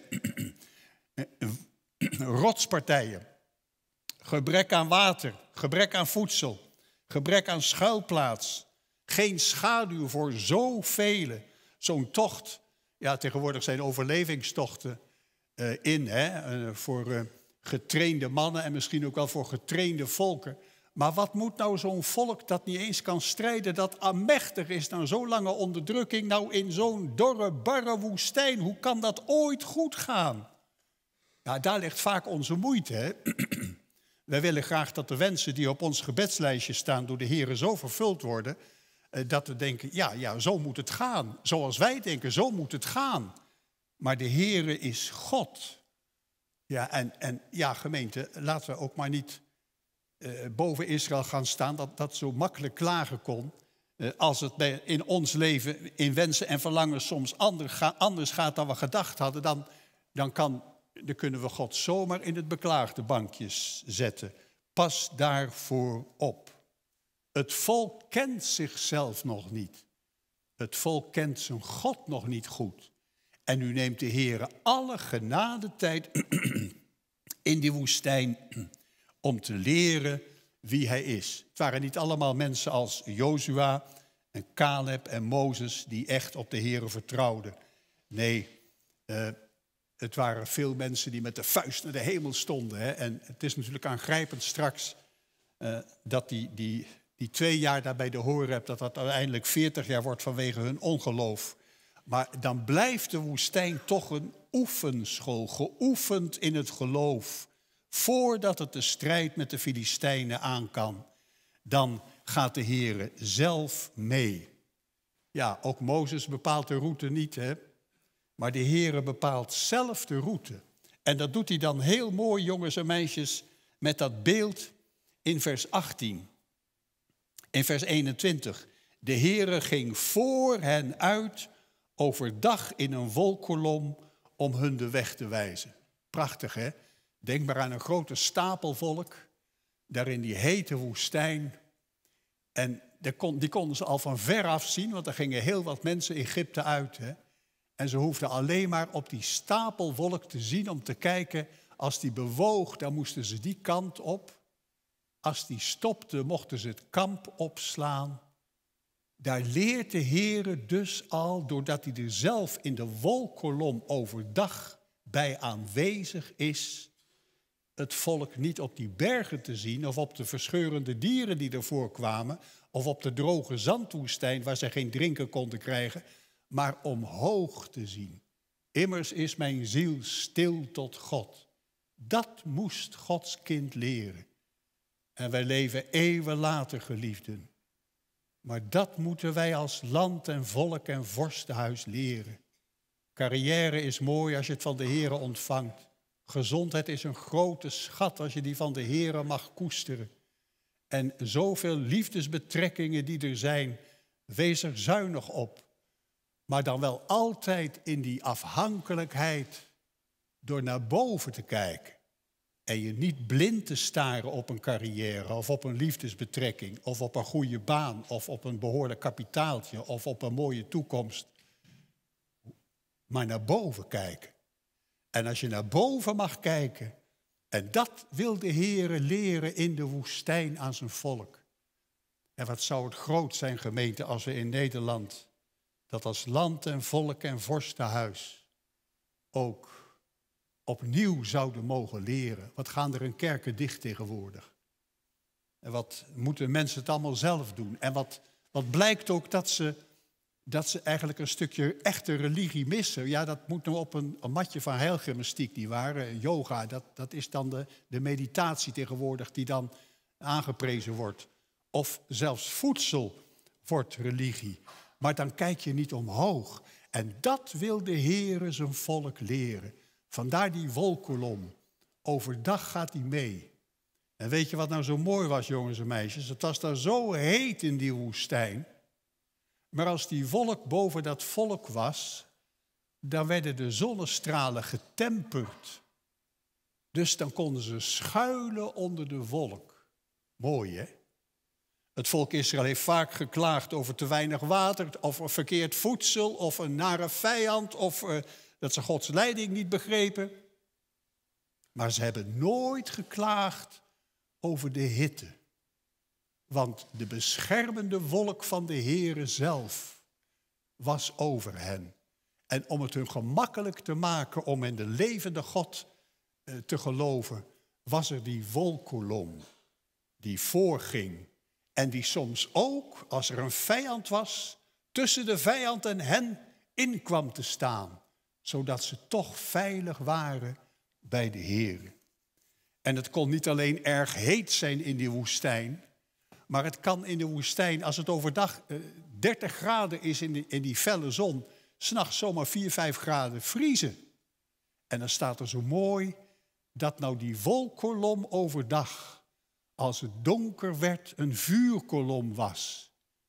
Rotspartijen, gebrek aan water, gebrek aan voedsel, gebrek aan schuilplaats, geen schaduw voor zoveel. Zo'n tocht, ja, tegenwoordig zijn overlevingstochten uh, in, hè, uh, voor uh, getrainde mannen en misschien ook wel voor getrainde volken. Maar wat moet nou zo'n volk dat niet eens kan strijden, dat amechtig is na zo'n lange onderdrukking, nou in zo'n dorre, barre woestijn, hoe kan dat ooit goed gaan? Ja, daar ligt vaak onze moeite. Hè? Wij willen graag dat de wensen die op ons gebedslijstje staan door de Heere zo vervuld worden. Uh, dat we denken, ja, ja, zo moet het gaan. Zoals wij denken, zo moet het gaan. Maar de Heere is God. Ja, en, en ja, gemeente, laten we ook maar niet uh, boven Israël gaan staan, dat dat zo makkelijk klagen kon. Uh, als het bij, in ons leven, in wensen en verlangens soms anders, ga, anders gaat dan we gedacht hadden, dan, dan, kan, dan kunnen we God zomaar in het beklaagde bankje zetten. Pas daarvoor op. Het volk kent zichzelf nog niet. Het volk kent zijn God nog niet goed. En nu neemt de Heere alle genadetijd in die woestijn om te leren wie hij is. Het waren niet allemaal mensen als Jozua en Caleb en Mozes die echt op de Heere vertrouwden. Nee, uh, het waren veel mensen die met de vuist naar de hemel stonden. Hè? En het is natuurlijk aangrijpend straks uh, dat die, die, die twee jaar daar bij de Horeb, dat dat uiteindelijk veertig jaar wordt vanwege hun ongeloof. Maar dan blijft de woestijn toch een oefenschool, geoefend in het geloof. Voordat het de strijd met de Filistijnen aan kan, dan gaat de Heere zelf mee. Ja, ook Mozes bepaalt de route niet, hè? Maar de Heere bepaalt zelf de route. En dat doet hij dan heel mooi, jongens en meisjes, met dat beeld in vers achttien. In vers eenentwintig. De Heere ging voor hen uit overdag in een wolkolom om hun de weg te wijzen. Prachtig, hè? Denk maar aan een grote stapel volk, daar in die hete woestijn. En die konden ze al van ver af zien, want er gingen heel wat mensen Egypte uit. Hè? En ze hoefden alleen maar op die stapel wolk te zien om te kijken. Als die bewoog, dan moesten ze die kant op. Als die stopte, mochten ze het kamp opslaan. Daar leert de Heere dus al, doordat hij er zelf in de wolkolom overdag bij aanwezig is, het volk niet op die bergen te zien of op de verscheurende dieren die ervoor kwamen of op de droge zandwoestijn waar ze geen drinken konden krijgen, maar omhoog te zien. Immers is mijn ziel stil tot God. Dat moest Gods kind leren. En wij leven eeuwen later, geliefden. Maar dat moeten wij als land en volk en vorstenhuis leren. Carrière is mooi als je het van de Heere ontvangt. Gezondheid is een grote schat als je die van de Heere mag koesteren. En zoveel liefdesbetrekkingen die er zijn, wees er zuinig op. Maar dan wel altijd in die afhankelijkheid door naar boven te kijken. En je niet blind te staren op een carrière of op een liefdesbetrekking of op een goede baan of op een behoorlijk kapitaaltje of op een mooie toekomst. Maar naar boven kijken. En als je naar boven mag kijken, en dat wil de Heere leren in de woestijn aan zijn volk. En wat zou het groot zijn, gemeente, als we in Nederland dat als land en volk en vorstenhuis ook opnieuw zouden mogen leren. Wat gaan er in kerken dicht tegenwoordig? En wat moeten mensen het allemaal zelf doen? En wat, wat blijkt ook dat ze, dat ze eigenlijk een stukje echte religie missen. Ja, dat moet nou op een, een matje van heilgymnastiek, die waren. Yoga, dat, dat is dan de, de meditatie tegenwoordig die dan aangeprezen wordt. Of zelfs voedsel wordt religie. Maar dan kijk je niet omhoog. En dat wil de Heere zijn volk leren. Vandaar die wolkolom. Overdag gaat hij mee. En weet je wat nou zo mooi was, jongens en meisjes? Het was daar zo heet in die woestijn. Maar als die wolk boven dat volk was, dan werden de zonnestralen getemperd. Dus dan konden ze schuilen onder de wolk. Mooi, hè? Het volk Israël heeft vaak geklaagd over te weinig water, of verkeerd voedsel, of een nare vijand, of uh, dat ze Gods leiding niet begrepen. Maar ze hebben nooit geklaagd over de hitte. Want de beschermende wolk van de Heere zelf was over hen. En om het hun gemakkelijk te maken om in de levende God uh, te geloven, was er die wolkolom die voorging. En die soms ook, als er een vijand was, tussen de vijand en hen in kwam te staan. Zodat ze toch veilig waren bij de Heere. En het kon niet alleen erg heet zijn in die woestijn. Maar het kan in de woestijn, als het overdag uh, dertig graden is in die, in die felle zon, 's nachts zomaar vier, vijf graden vriezen. En dan staat er zo mooi dat nou die wolkkolom overdag, als het donker werd, een vuurkolom was.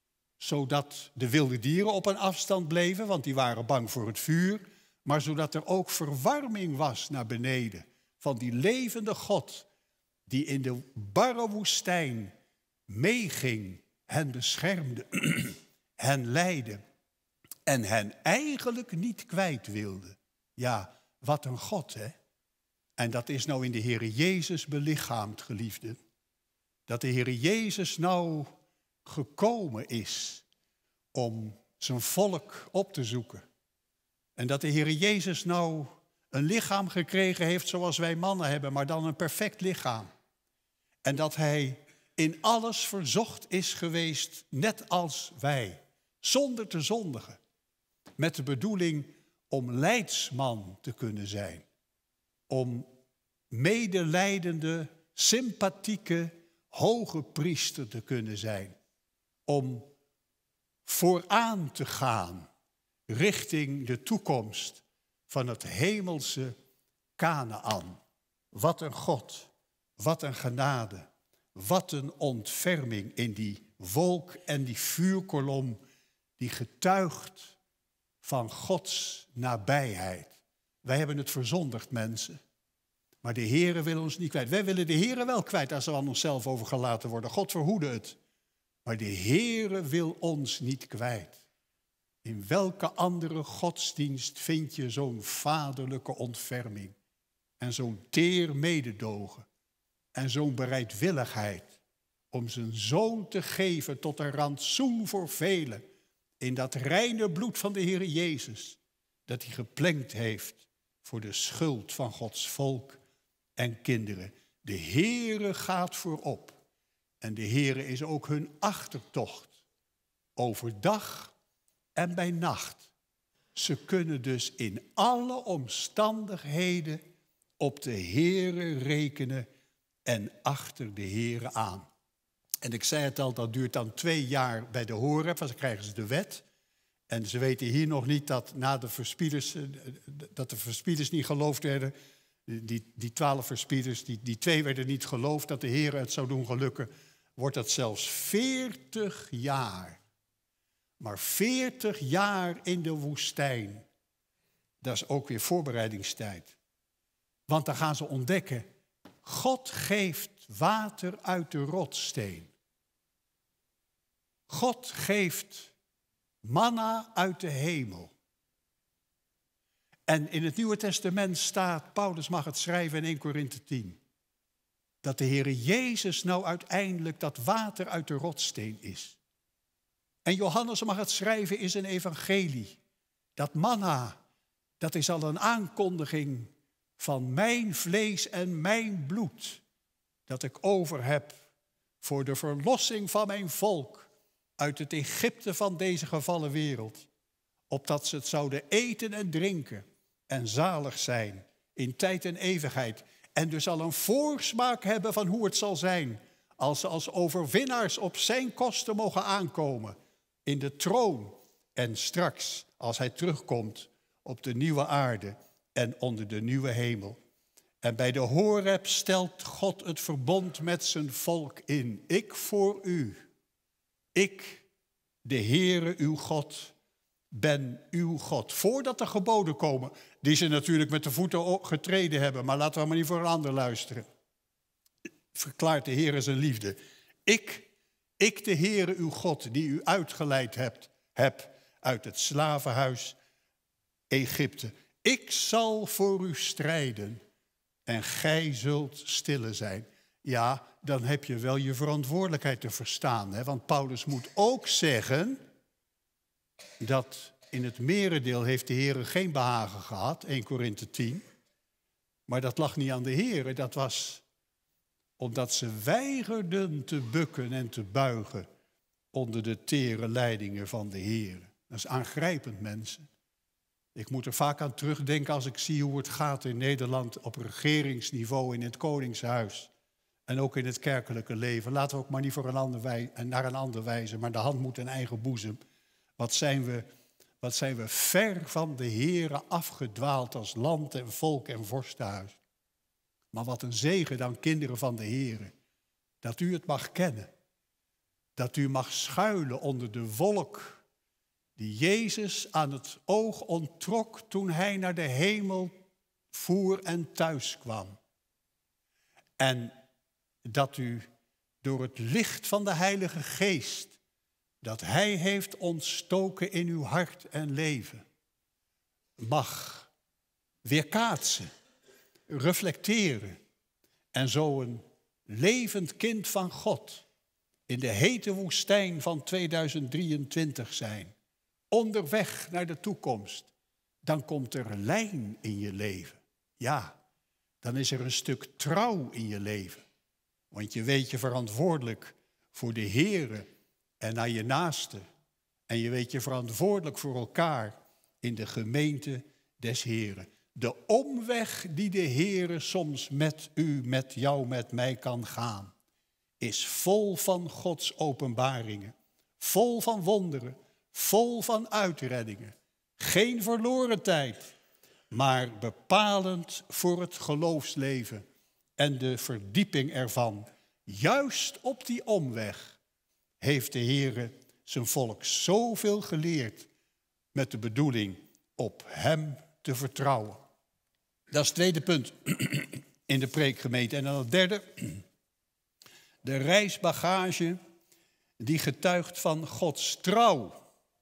Zodat de wilde dieren op een afstand bleven, want die waren bang voor het vuur. Maar zodat er ook verwarming was naar beneden van die levende God, die in de barre woestijn meeging, hen beschermde, hen leidde en hen eigenlijk niet kwijt wilde. Ja, wat een God, hè? En dat is nou in de Heere Jezus belichaamd, geliefden. Dat de Heere Jezus nou gekomen is om zijn volk op te zoeken. En dat de Heere Jezus nou een lichaam gekregen heeft zoals wij mannen hebben, maar dan een perfect lichaam. En dat hij in alles verzocht is geweest, net als wij, zonder te zondigen. Met de bedoeling om leidsman te kunnen zijn. Om medelijdende, sympathieke, hoge priester te kunnen zijn. Om vooraan te gaan richting de toekomst van het hemelse Kanaän. Wat een God, wat een genade, wat een ontferming in die wolk en die vuurkolom die getuigt van Gods nabijheid. Wij hebben het verzondigd, mensen. Maar de Heere wil ons niet kwijt. Wij willen de Heere wel kwijt als we aan onszelf overgelaten worden. God verhoede het. Maar de Heere wil ons niet kwijt. In welke andere godsdienst vind je zo'n vaderlijke ontferming? En zo'n teer mededogen? En zo'n bereidwilligheid om zijn zoon te geven tot een rantsoen voor velen? In dat reine bloed van de Heere Jezus, dat hij geplengd heeft voor de schuld van Gods volk en kinderen. De Heere gaat voorop. En de Heere is ook hun achtertocht. Overdag en bij nacht. Ze kunnen dus in alle omstandigheden op de Heere rekenen en achter de Heere aan. En ik zei het al, dat duurt dan twee jaar bij de Horeb, want dan krijgen ze de wet. En ze weten hier nog niet dat na de verspieders, dat de verspieders niet geloofd werden. Die, die twaalf verspieders, die, die twee werden niet geloofd dat de Heere het zou doen gelukken. Wordt dat zelfs veertig jaar. Maar veertig jaar in de woestijn, dat is ook weer voorbereidingstijd. Want dan gaan ze ontdekken, God geeft water uit de rotssteen. God geeft manna uit de hemel. En in het Nieuwe Testament staat, Paulus mag het schrijven in Eerste Korinthe tien, dat de Heere Jezus nou uiteindelijk dat water uit de rotssteen is. En Johannes mag het schrijven in zijn evangelie. Dat manna, dat is al een aankondiging van mijn vlees en mijn bloed, dat ik over heb voor de verlossing van mijn volk uit het Egypte van deze gevallen wereld, opdat ze het zouden eten en drinken en zalig zijn in tijd en eeuwigheid. En dus al een voorsmaak hebben van hoe het zal zijn als ze als overwinnaars op zijn kosten mogen aankomen in de troon en straks als hij terugkomt op de nieuwe aarde en onder de nieuwe hemel. En bij de Horeb stelt God het verbond met zijn volk in. Ik voor u, ik, de Heere uw God, ben uw God. Voordat er geboden komen, die ze natuurlijk met de voeten getreden hebben. Maar laten we maar niet voor een ander luisteren. Verklaart de Heere zijn liefde. Ik, ik de Heere uw God, die u uitgeleid hebt, heb uit het slavenhuis Egypte. Ik zal voor u strijden en gij zult stille zijn. Ja, dan heb je wel je verantwoordelijkheid te verstaan. Hè? Want Paulus moet ook zeggen dat in het merendeel heeft de Heere geen behagen gehad, Eerste Korinthe tien. Maar dat lag niet aan de Heere, dat was omdat ze weigerden te bukken en te buigen onder de tere leidingen van de Heere. Dat is aangrijpend, mensen. Ik moet er vaak aan terugdenken als ik zie hoe het gaat in Nederland op regeringsniveau in het Koningshuis. En ook in het kerkelijke leven. Laten we ook maar niet voor een ander wij, naar een ander wijzen, maar de hand moet in eigen boezem. Wat zijn we, wat zijn we ver van de Heere afgedwaald als land en volk en vorstenhuis. Maar wat een zegen dan, kinderen van de Heere, dat u het mag kennen. Dat u mag schuilen onder de wolk die Jezus aan het oog onttrok toen hij naar de hemel voer en thuis kwam. En dat u door het licht van de Heilige Geest, dat hij heeft ontstoken in uw hart en leven, mag weerkaatsen, reflecteren en zo een levend kind van God in de hete woestijn van tweeduizend drieëntwintig zijn, onderweg naar de toekomst. Dan komt er lijn in je leven. Ja, dan is er een stuk trouw in je leven. Want je weet je verantwoordelijk voor de Heere en naar je naaste. En je weet je verantwoordelijk voor elkaar in de gemeente des Heeren. De omweg die de Heere soms met u, met jou, met mij kan gaan, is vol van Gods openbaringen. Vol van wonderen, vol van uitreddingen. Geen verloren tijd, maar bepalend voor het geloofsleven en de verdieping ervan. Juist op die omweg heeft de Heere zijn volk zoveel geleerd met de bedoeling op hem te vertrouwen. Dat is het tweede punt in de preekgemeente. En dan het derde, de reisbagage die getuigt van Gods trouw.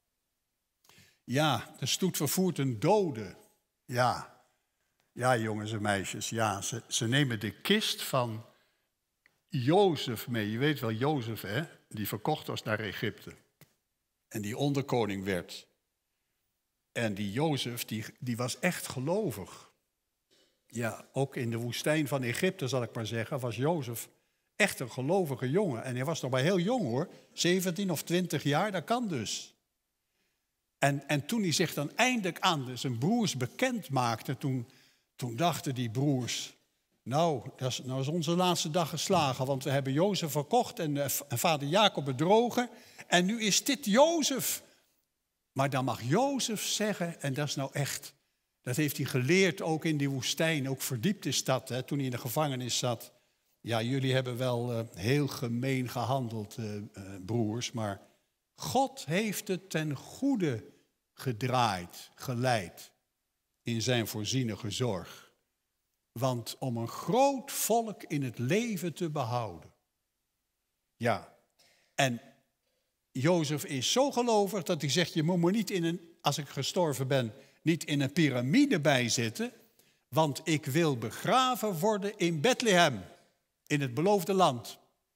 Ja, de stoet vervoert een dode. Ja, ja jongens en meisjes, ja, ze, ze nemen de kist van Jozef mee. Je weet wel, Jozef, hè, die verkocht was naar Egypte. En die onderkoning werd. En die Jozef, die, die was echt gelovig. Ja, ook in de woestijn van Egypte, zal ik maar zeggen, was Jozef echt een gelovige jongen. En hij was nog maar heel jong hoor, zeventien of twintig jaar, dat kan dus. En, en toen hij zich dan eindelijk aan zijn broers bekend maakte, toen, toen dachten die broers, nou, dat is, nou is onze laatste dag geslagen, want we hebben Jozef verkocht en, uh, en vader Jacob bedrogen. En nu is dit Jozef. Maar dan mag Jozef zeggen, en dat is nou echt, dat heeft hij geleerd ook in die woestijn, ook verdiept is dat, hè, toen hij in de gevangenis zat. Ja, jullie hebben wel uh, heel gemeen gehandeld, uh, uh, broers, maar God heeft het ten goede gedraaid, geleid in zijn voorzienige zorg. Want om een groot volk in het leven te behouden. Ja, en Jozef is zo gelovig dat hij zegt, je moet me niet in een, als ik gestorven ben, niet in een piramide bijzitten, want ik wil begraven worden in Bethlehem, in het beloofde land.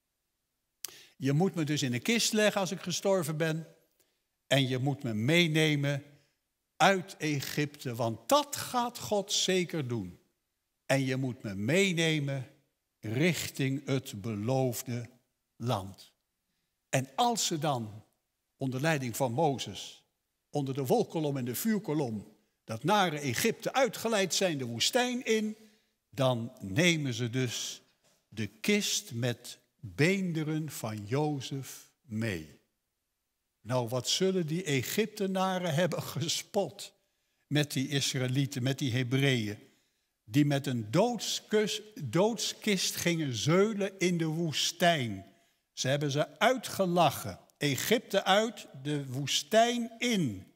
Je moet me dus in een kist leggen als ik gestorven ben. En je moet me meenemen uit Egypte, want dat gaat God zeker doen. En je moet me meenemen richting het beloofde land. En als ze dan onder leiding van Mozes, onder de wolkolom en de vuurkolom, dat nare Egypte uitgeleid zijn, de woestijn in, dan nemen ze dus de kist met beenderen van Jozef mee. Nou, wat zullen die Egyptenaren hebben gespot met die Israëlieten, met die Hebreeën, die met een doodskus, doodskist gingen zeulen in de woestijn. Ze hebben ze uitgelachen, Egypte uit, de woestijn in.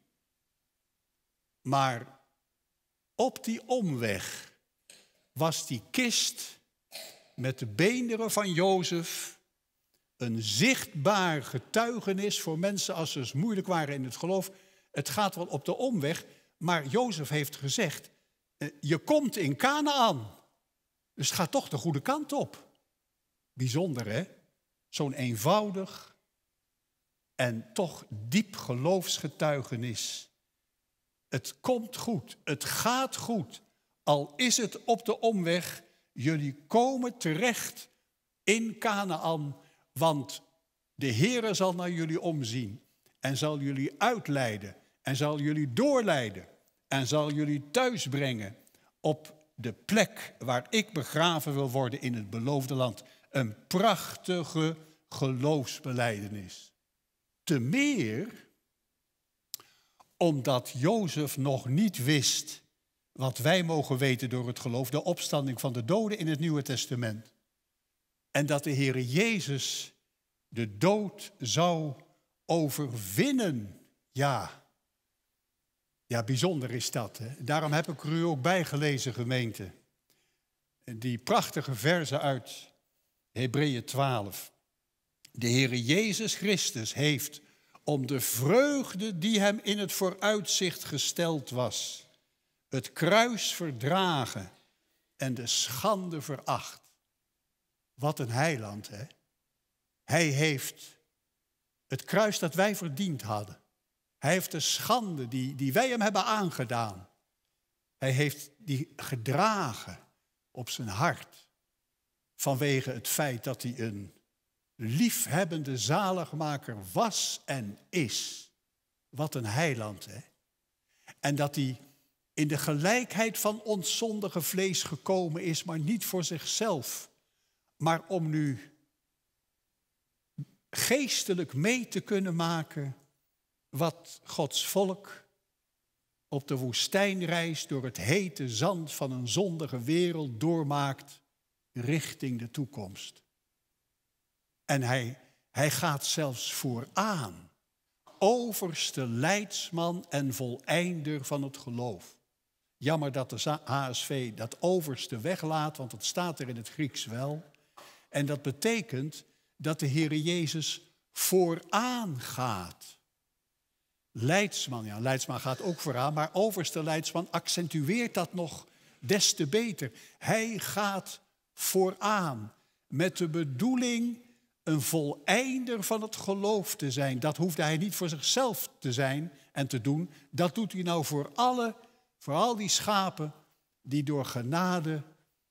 Maar op die omweg was die kist met de beenderen van Jozef een zichtbaar getuigenis voor mensen als ze dus moeilijk waren in het geloof. Het gaat wel op de omweg, maar Jozef heeft gezegd, je komt in Kanaan. Dus het gaat toch de goede kant op. Bijzonder hè? Zo'n eenvoudig en toch diep geloofsgetuigenis. Het komt goed, het gaat goed, al is het op de omweg. Jullie komen terecht in Kanaan, want de Heere zal naar jullie omzien en zal jullie uitleiden en zal jullie doorleiden en zal jullie thuisbrengen op de plek waar ik begraven wil worden in het beloofde land. Een prachtige geloofsbelijdenis. Te meer omdat Jozef nog niet wist wat wij mogen weten door het geloof, de opstanding van de doden in het Nieuwe Testament. En dat de Heere Jezus de dood zou overwinnen. Ja, ja bijzonder is dat. Hè? Daarom heb ik er u ook bijgelezen, gemeente. Die prachtige verzen uit Hebreeën twaalf. De Heere Jezus Christus heeft om de vreugde die hem in het vooruitzicht gesteld was, het kruis verdragen en de schande veracht. Wat een heiland, hè? Hij heeft het kruis dat wij verdiend hadden. Hij heeft de schande die, die wij hem hebben aangedaan. Hij heeft die gedragen op zijn hart. Vanwege het feit dat hij een liefhebbende zaligmaker was en is. Wat een heiland, hè? En dat hij in de gelijkheid van ons zondige vlees gekomen is, maar niet voor zichzelf, maar om nu geestelijk mee te kunnen maken wat Gods volk op de woestijnreis door het hete zand van een zondige wereld doormaakt richting de toekomst. En hij, hij gaat zelfs vooraan, overste leidsman en voleinder van het geloof. Jammer dat de H S V dat overste weglaat, want het staat er in het Grieks wel. En dat betekent dat de Heere Jezus vooraan gaat. Leidsman, ja, leidsman gaat ook vooraan, maar overste leidsman accentueert dat nog des te beter. Hij gaat vooraan met de bedoeling een voleinder van het geloof te zijn. Dat hoefde hij niet voor zichzelf te zijn en te doen. Dat doet hij nou voor alle, voor al die schapen die door genade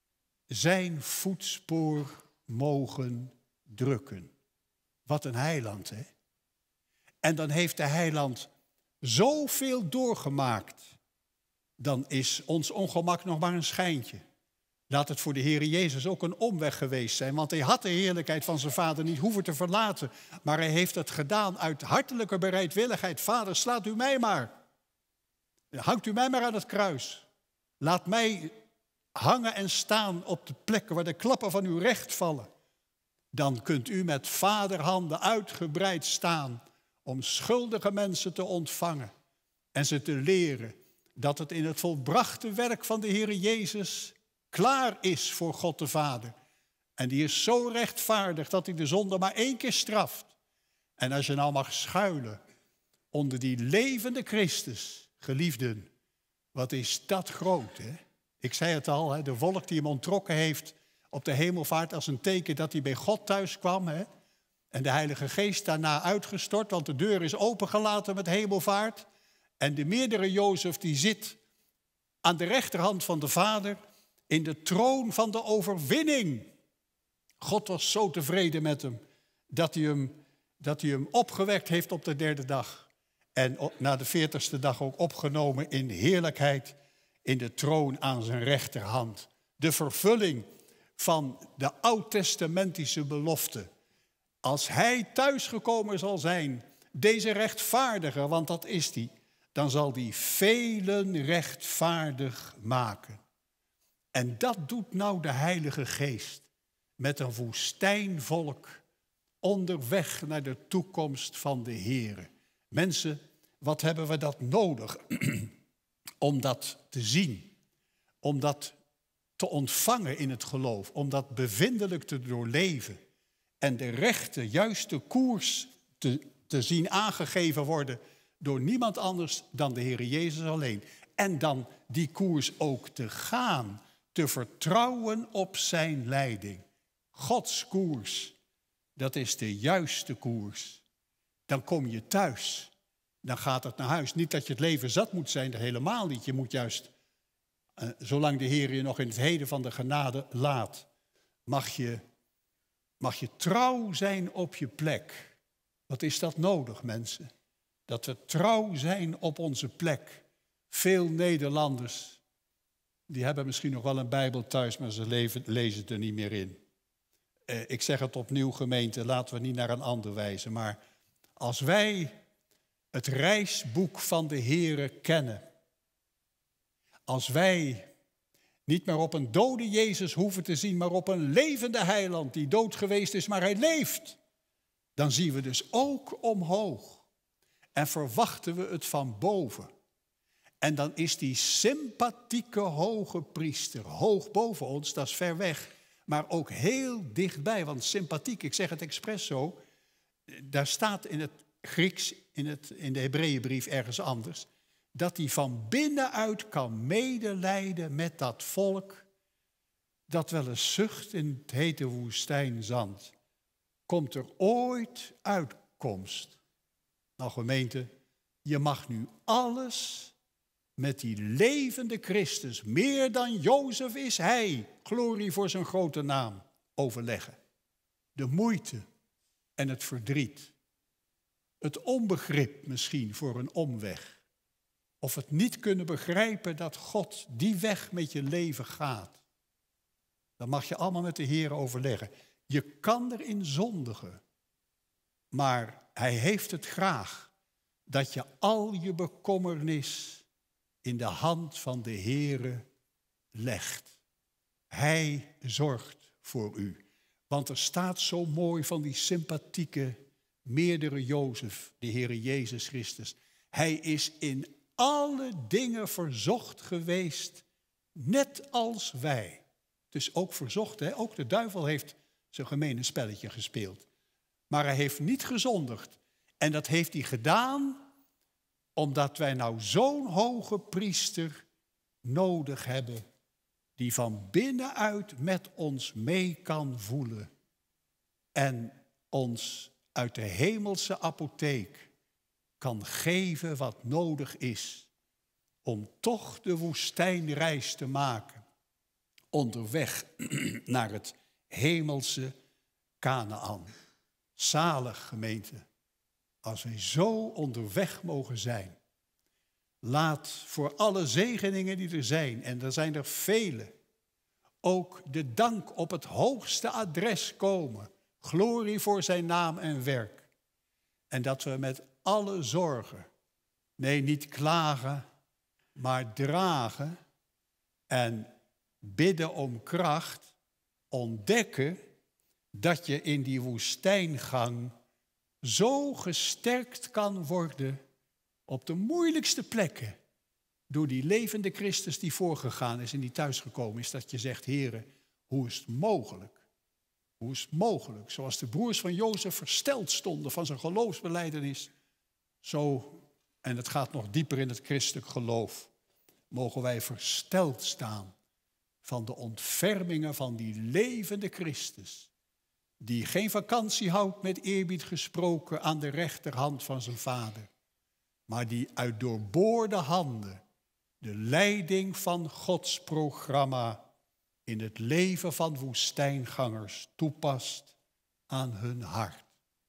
zijn voetspoor mogen drukken. Wat een heiland, hè? En dan heeft de heiland zoveel doorgemaakt. Dan is ons ongemak nog maar een schijntje. Laat het voor de Heere Jezus ook een omweg geweest zijn. Want hij had de heerlijkheid van zijn vader niet hoeven te verlaten. Maar hij heeft het gedaan uit hartelijke bereidwilligheid. Vader, slaat u mij maar. Hangt u mij maar aan het kruis. Laat mij hangen en staan op de plekken waar de klappen van uw recht vallen. Dan kunt u met vaderhanden uitgebreid staan om schuldige mensen te ontvangen en ze te leren dat het in het volbrachte werk van de Heere Jezus klaar is voor God de Vader. En die is zo rechtvaardig dat hij de zonde maar één keer straft. En als je nou mag schuilen onder die levende Christus, geliefden, wat is dat groot, hè? Ik zei het al, hè, de wolk die hem onttrokken heeft op de hemelvaart als een teken dat hij bij God thuis kwam, hè? En de Heilige Geest daarna uitgestort, want de deur is opengelaten met hemelvaart. En de meerdere Jozef die zit aan de rechterhand van de Vader in de troon van de overwinning. God was zo tevreden met hem dat hij hem, dat hij hem opgewekt heeft op de derde dag. En na de veertigste dag ook opgenomen in heerlijkheid in de troon aan zijn rechterhand. De vervulling van de oud-testamentische belofte. Als hij thuisgekomen zal zijn, deze rechtvaardige, want dat is hij, dan zal hij velen rechtvaardig maken. En dat doet nou de Heilige Geest met een woestijnvolk onderweg naar de toekomst van de Heere. Mensen, wat hebben we dat nodig om dat te zien, om dat te ontvangen in het geloof, om dat bevindelijk te doorleven en de rechte, juiste koers te, te zien aangegeven worden door niemand anders dan de Heere Jezus alleen. En dan die koers ook te gaan, te vertrouwen op zijn leiding. Gods koers, dat is de juiste koers. Dan kom je thuis, dan gaat het naar huis. Niet dat je het leven zat moet zijn, dat helemaal niet. Je moet juist, uh, zolang de Heer je nog in het heden van de genade laat, mag je, mag je trouw zijn op je plek. Wat is dat nodig, mensen? Dat we trouw zijn op onze plek. Veel Nederlanders, die hebben misschien nog wel een Bijbel thuis, maar ze leven, lezen het er niet meer in. Eh, ik zeg het opnieuw, gemeente, laten we niet naar een ander wijzen. Maar als wij het reisboek van de Heere kennen. Als wij niet meer op een dode Jezus hoeven te zien, maar op een levende heiland die dood geweest is, maar hij leeft. Dan zien we dus ook omhoog en verwachten we het van boven. En dan is die sympathieke hoge priester hoog boven ons, dat is ver weg, maar ook heel dichtbij. Want sympathiek, ik zeg het expres zo, daar staat in het Grieks, in, het, in de Hebreeënbrief ergens anders, dat hij van binnenuit kan medelijden met dat volk dat wel eens zucht in het hete woestijnzand. Komt er ooit uitkomst? Nou gemeente, je mag nu alles met die levende Christus, meer dan Jozef is hij, glorie voor zijn grote naam, overleggen. De moeite en het verdriet, het onbegrip misschien voor een omweg. Of het niet kunnen begrijpen dat God die weg met je leven gaat. Dan mag je allemaal met de Heer overleggen. Je kan erin zondigen. Maar hij heeft het graag dat je al je bekommernis in de hand van de Heere legt. Hij zorgt voor u. Want er staat zo mooi van die sympathieke meerdere Jozef, de Heere Jezus Christus. Hij is in alle dingen verzocht geweest, net als wij. Dus ook verzocht, hè? Ook de duivel heeft zijn gemene spelletje gespeeld. Maar hij heeft niet gezondigd. En dat heeft hij gedaan omdat wij nou zo'n hoge priester nodig hebben, die van binnenuit met ons mee kan voelen en ons uit de hemelse apotheek kan geven wat nodig is om toch de woestijnreis te maken onderweg naar het hemelse Kanaän. Zalig gemeente, als wij zo onderweg mogen zijn. Laat voor alle zegeningen die er zijn, en er zijn er vele, ook de dank op het hoogste adres komen. Glorie voor zijn naam en werk. En dat we met alle zorgen, nee, niet klagen, maar dragen en bidden om kracht, ontdekken dat je in die woestijngang zo gesterkt kan worden op de moeilijkste plekken door die levende Christus die voorgegaan is en die thuisgekomen is, dat je zegt, Heere, hoe is het mogelijk? Hoe is het mogelijk? Zoals de broers van Jozef versteld stonden van zijn geloofsbelijdenis, zo, en het gaat nog dieper in het christelijk geloof, mogen wij versteld staan van de ontfermingen van die levende Christus, die geen vakantie houdt, met eerbied gesproken, aan de rechterhand van zijn vader, maar die uit doorboorde handen de leiding van Gods programma in het leven van woestijngangers toepast aan hun hart.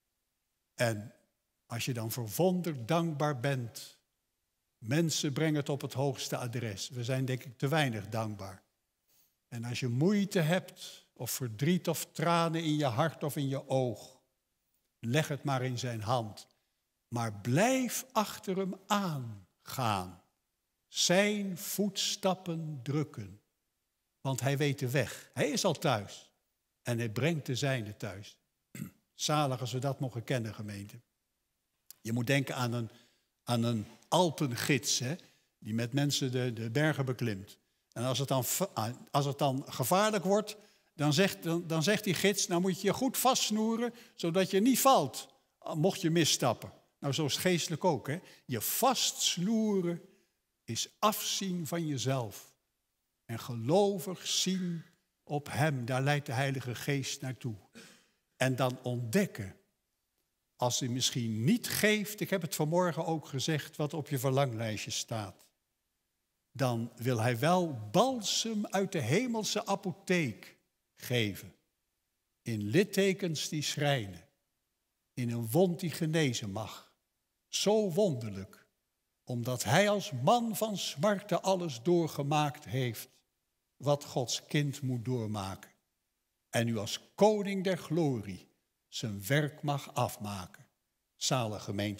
En als je dan verwonderd dankbaar bent, mensen brengen het op het hoogste adres. We zijn denk ik te weinig dankbaar. En als je moeite hebt, of verdriet of tranen in je hart of in je oog, leg het maar in zijn hand. Maar blijf achter hem aangaan. Zijn voetstappen drukken. Want hij weet de weg. Hij is al thuis. En hij brengt de zijne thuis. Zalig als we dat mogen kennen, gemeente. Je moet denken aan een, aan een Alpengids, hè, die met mensen de, de bergen beklimt. En als het dan, als het dan gevaarlijk wordt, dan zegt, dan, dan zegt die gids, nou moet je je goed vastsnoeren, zodat je niet valt, mocht je misstappen. Nou, zo is het geestelijk ook, hè. Je vastsnoeren is afzien van jezelf. En gelovig zien op hem, daar leidt de Heilige Geest naartoe. En dan ontdekken, als hij misschien niet geeft, ik heb het vanmorgen ook gezegd, wat op je verlanglijstje staat. Dan wil hij wel balsem uit de hemelse apotheek geven. In littekens die schrijnen. In een wond die genezen mag. Zo wonderlijk, omdat hij als man van smarte alles doorgemaakt heeft wat Gods kind moet doormaken. En nu als koning der glorie zijn werk mag afmaken. Zalige gemeente,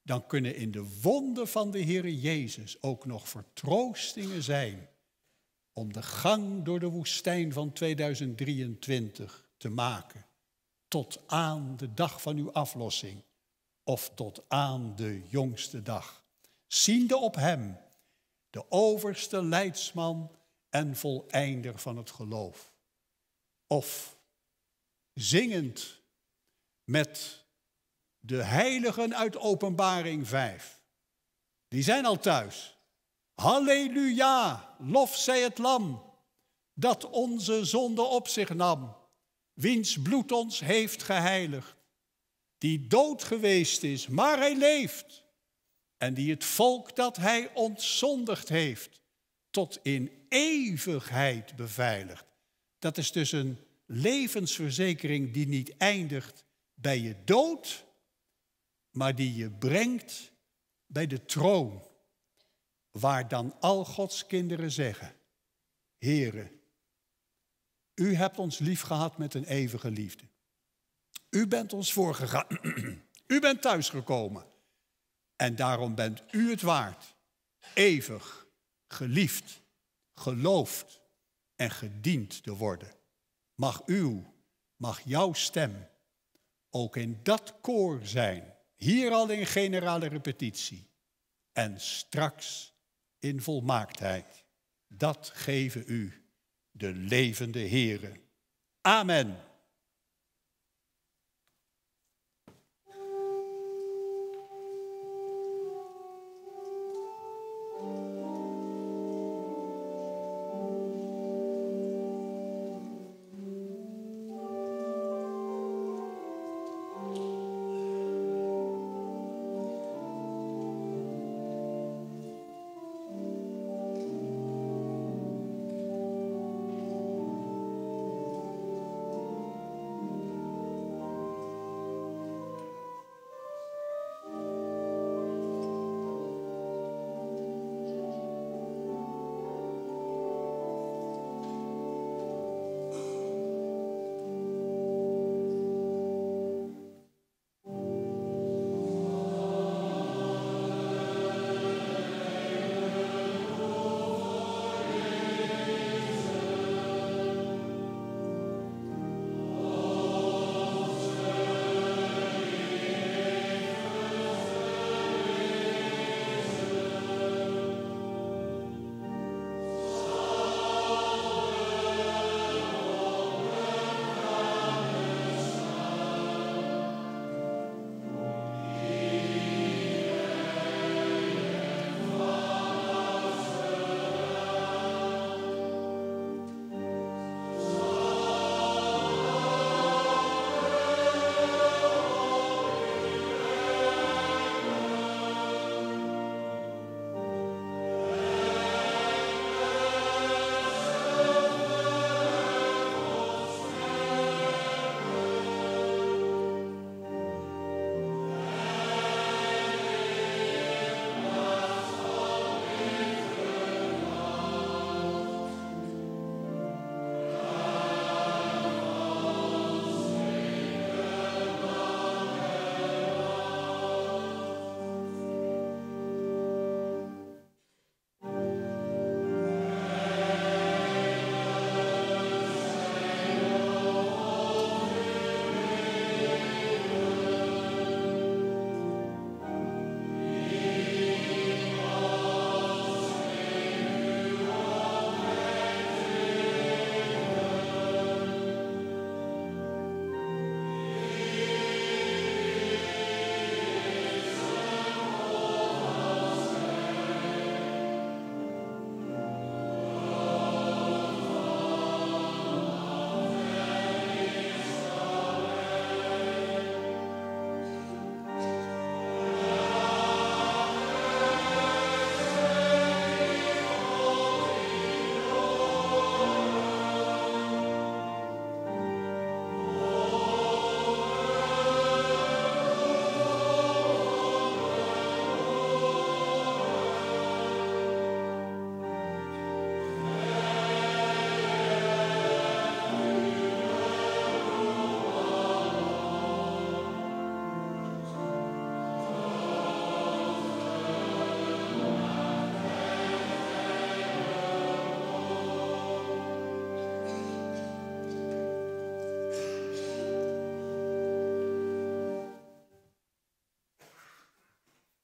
dan kunnen in de wonden van de Heere Jezus ook nog vertroostingen zijn om de gang door de woestijn van tweeduizend drieëntwintig te maken tot aan de dag van uw aflossing of tot aan de jongste dag. Ziende op hem, de overste leidsman en voleinder van het geloof. Of zingend met de heiligen uit Openbaring vijf. Die zijn al thuis. Halleluja, lof zij het lam, dat onze zonde op zich nam, wiens bloed ons heeft geheiligd, die dood geweest is, maar hij leeft, en die het volk dat hij ontzondigd heeft, tot in eeuwigheid beveiligt. Dat is dus een levensverzekering die niet eindigt bij je dood, maar die je brengt bij de troon, waar dan al Gods kinderen zeggen: Heere, u hebt ons lief gehad met een eeuwige liefde. U bent ons voorgegaan. U bent thuisgekomen. En daarom bent u het waard. Eeuwig geliefd, geloofd en gediend te worden. Mag uw, mag jouw stem ook in dat koor zijn. Hier al in generale repetitie. En straks in volmaaktheid. Dat geven u de levende Heere. Amen.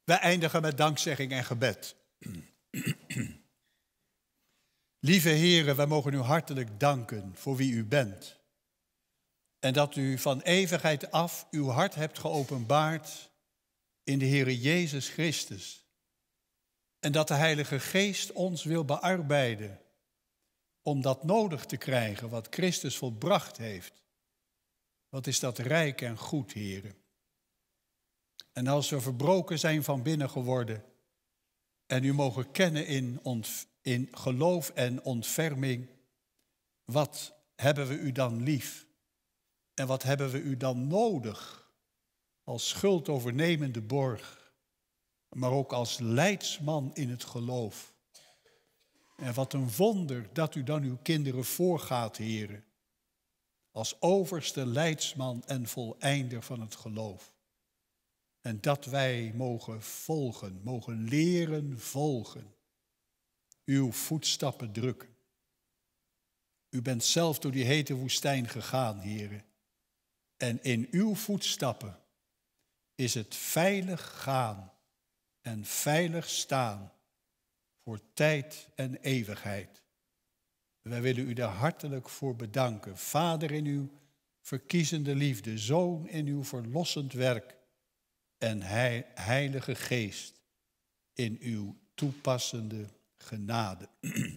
We eindigen met dankzegging en gebed. Lieve heren, wij mogen u hartelijk danken voor wie u bent. En dat u van eeuwigheid af uw hart hebt geopenbaard in de Heere Jezus Christus. En dat de Heilige Geest ons wil bearbeiden om dat nodig te krijgen wat Christus volbracht heeft. Wat is dat rijk en goed, heren. En als we verbroken zijn van binnen geworden en u mogen kennen in, ont, in geloof en ontferming, wat hebben we u dan lief? En wat hebben we u dan nodig als schuldovernemende borg, maar ook als leidsman in het geloof? En wat een wonder dat u dan uw kinderen voorgaat, heren, als overste leidsman en voleinder van het geloof. En dat wij mogen volgen, mogen leren volgen, uw voetstappen drukken. U bent zelf door die hete woestijn gegaan, heren. En in uw voetstappen is het veilig gaan en veilig staan voor tijd en eeuwigheid. Wij willen u daar hartelijk voor bedanken. Vader in uw verkiezende liefde, Zoon in uw verlossend werk en Heilige Geest in uw toepassende genade.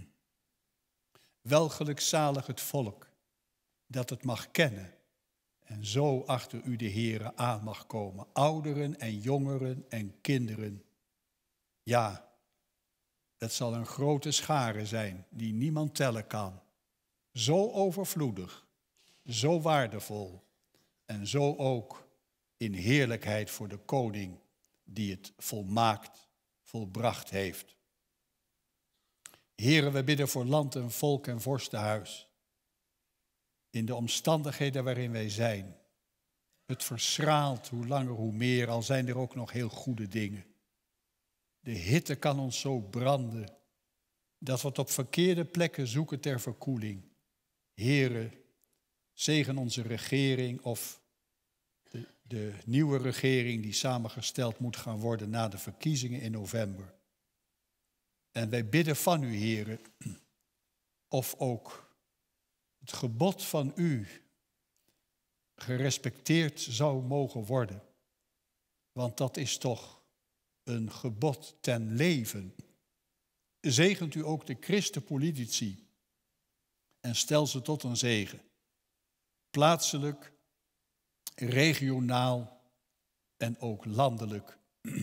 Welgelukzalig het volk dat het mag kennen en zo achter u de Heere aan mag komen. Ouderen en jongeren en kinderen. Ja, het zal een grote schare zijn die niemand tellen kan. Zo overvloedig, zo waardevol en zo ook in heerlijkheid voor de koning die het volmaakt volbracht heeft. Heren, we bidden voor land en volk en vorstenhuis. In de omstandigheden waarin wij zijn. Het verschraalt hoe langer hoe meer, al zijn er ook nog heel goede dingen. De hitte kan ons zo branden dat we het op verkeerde plekken zoeken ter verkoeling. Heren, zegen onze regering of de, de nieuwe regering die samengesteld moet gaan worden na de verkiezingen in november. En wij bidden van u, heren, of ook het gebod van u gerespecteerd zou mogen worden. Want dat is toch een gebod ten leven. Zegent u ook de christenpolitici en stel ze tot een zegen. Plaatselijk, regionaal en ook landelijk.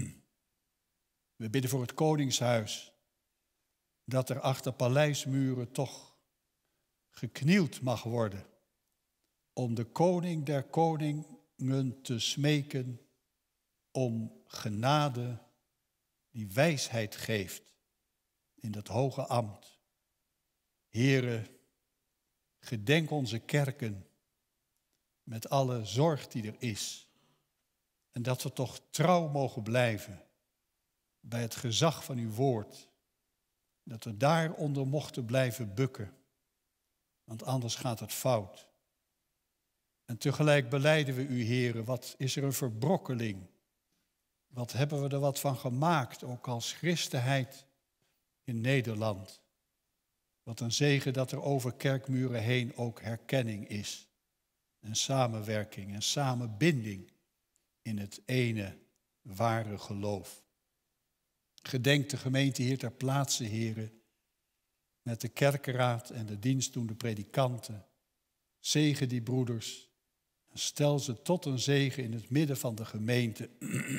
We bidden voor het Koningshuis dat er achter paleismuren toch geknield mag worden om de koning der koningen te smeken om genade die wijsheid geeft in dat hoge ambt. Here, gedenk onze kerken met alle zorg die er is en dat we toch trouw mogen blijven bij het gezag van uw woord. Dat we daaronder mochten blijven bukken, want anders gaat het fout. En tegelijk belijden we u, heren, wat is er een verbrokkeling? Wat hebben we er wat van gemaakt, ook als christenheid in Nederland? Wat een zegen dat er over kerkmuren heen ook herkenning is. En samenwerking en samenbinding in het ene ware geloof. Gedenk de gemeente hier ter plaatse, heren, met de kerkenraad en de dienstdoende predikanten. Zegen die broeders en stel ze tot een zegen in het midden van de gemeente.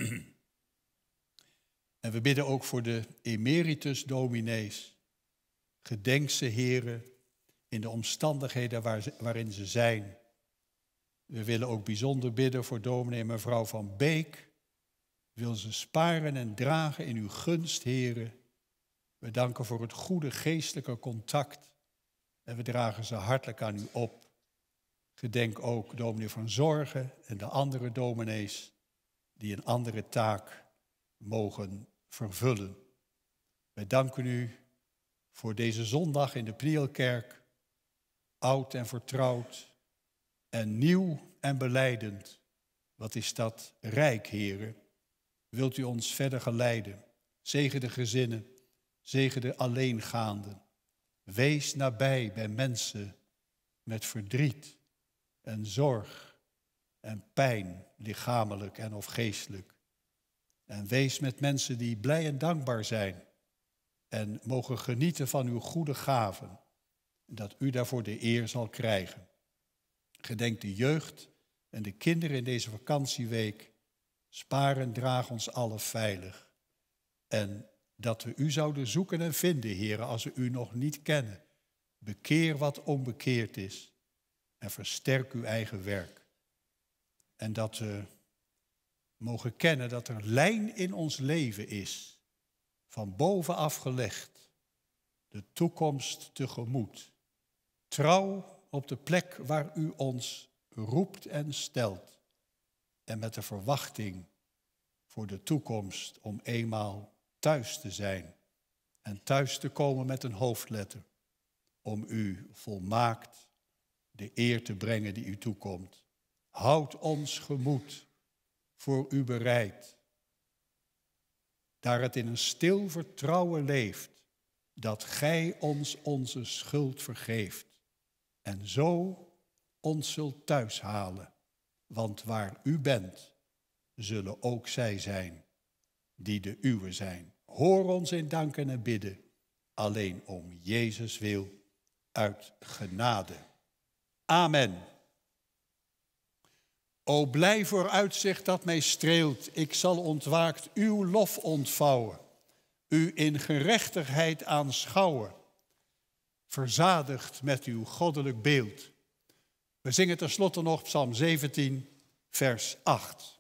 En we bidden ook voor de emeritus dominees. Gedenk ze, heren, in de omstandigheden waar ze, waarin ze zijn. We willen ook bijzonder bidden voor dominee en mevrouw van Beek. Wil ze sparen en dragen in uw gunst, heren. We danken voor het goede geestelijke contact. En we dragen ze hartelijk aan u op. Gedenk ook dominee van Zorgen en de andere dominees die een andere taak mogen vervullen. Wij danken u voor deze zondag in de Prielkerk. Oud en vertrouwd en nieuw en belijdend. Wat is dat rijk, heren. wilt u ons verder geleiden. Zegen de gezinnen, zegen de alleengaanden. Wees nabij bij mensen met verdriet en zorg en pijn, lichamelijk en of geestelijk. En wees met mensen die blij en dankbaar zijn en mogen genieten van uw goede gaven. Dat u daarvoor de eer zal krijgen. Gedenk de jeugd en de kinderen in deze vakantieweek. Spaar en draag ons allen veilig. En dat we u zouden zoeken en vinden, heren, als we u nog niet kennen. Bekeer wat onbekeerd is en versterk uw eigen werk. En dat we mogen kennen dat er lijn in ons leven is, van bovenaf gelegd, de toekomst tegemoet. Trouw op de plek waar u ons roept en stelt. En met de verwachting voor de toekomst om eenmaal thuis te zijn. En thuis te komen met een hoofdletter. Om u volmaakt de eer te brengen die u toekomt. Houd ons gemoed voor u bereid. Daar het in een stil vertrouwen leeft. Dat gij ons onze schuld vergeeft. En zo ons zult thuis halen. Want waar u bent, zullen ook zij zijn die de uwe zijn. Hoor ons in danken en bidden, alleen om Jezus wil, uit genade. Amen. O blij vooruitzicht dat mij streelt, ik zal ontwaakt uw lof ontvouwen, u in gerechtigheid aanschouwen, verzadigd met uw goddelijk beeld. We zingen tenslotte nog Psalm zeventien, vers acht.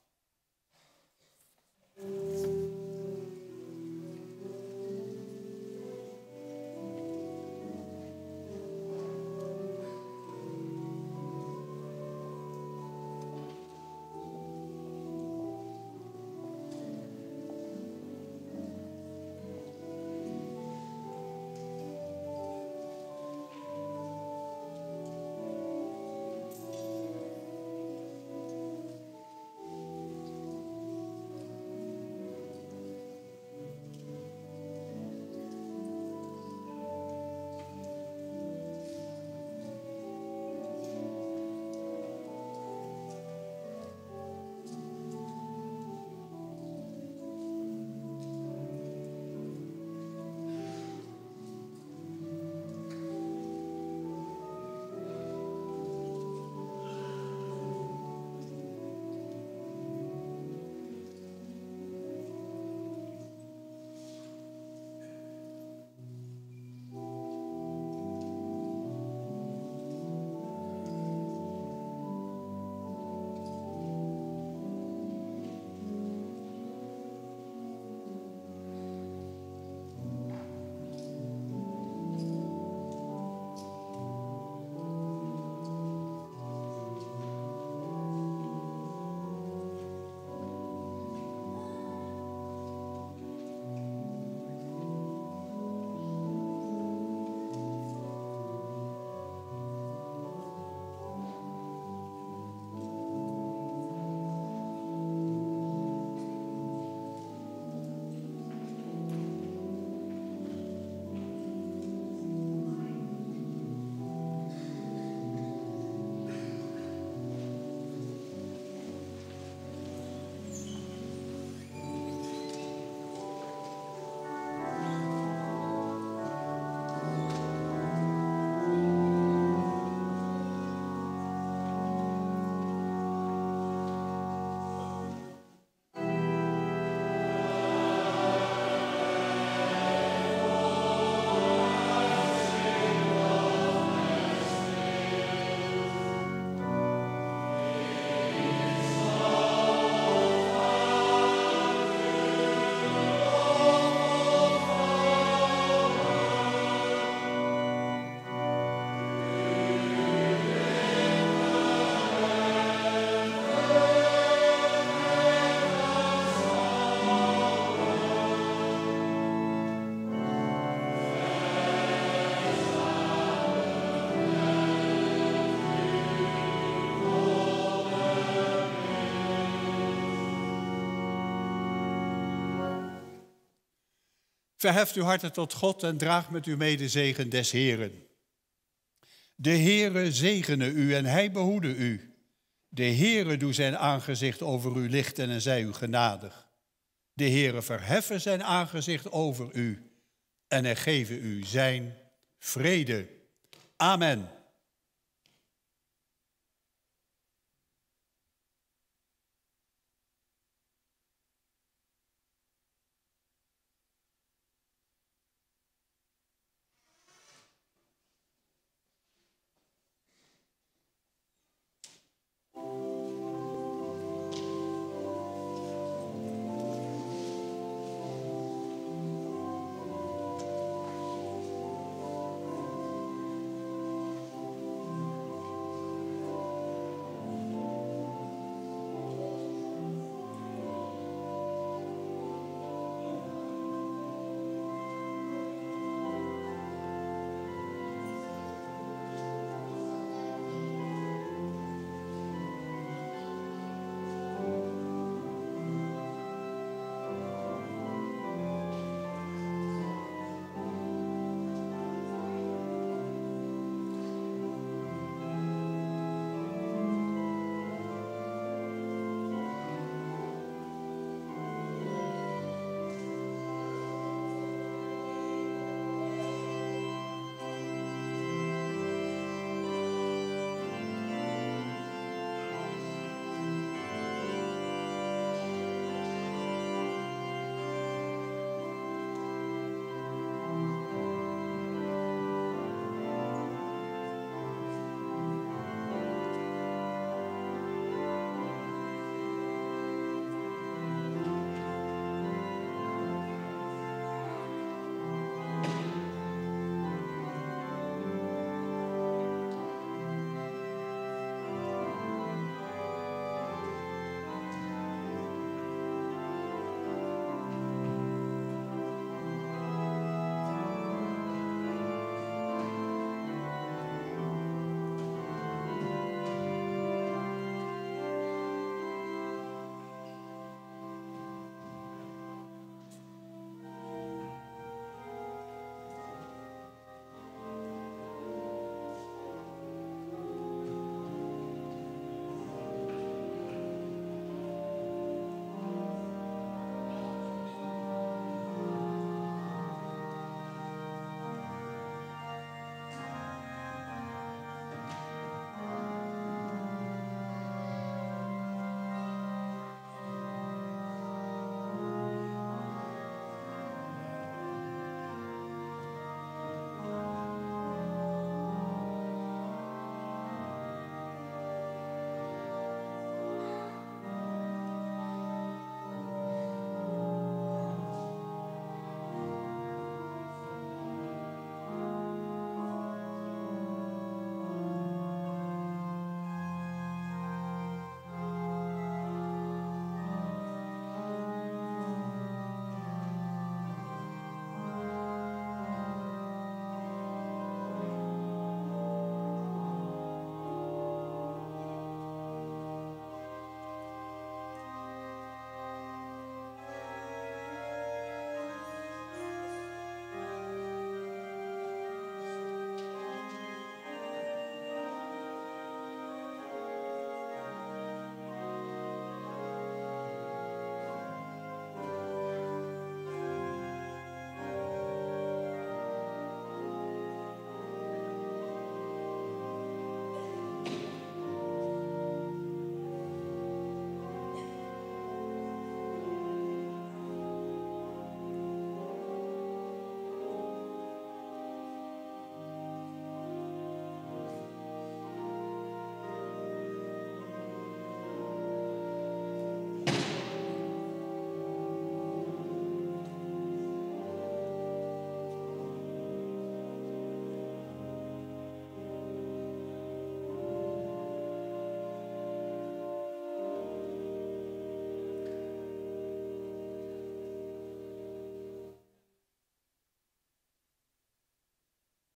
Verheft uw harten tot God en draag met u mee de zegen des Heeren. De Heere zegene u en hij behoede u. De Heere doe zijn aangezicht over u lichten en zij u genadig. De Heere verheffe zijn aangezicht over u en hij geven u zijn vrede. Amen.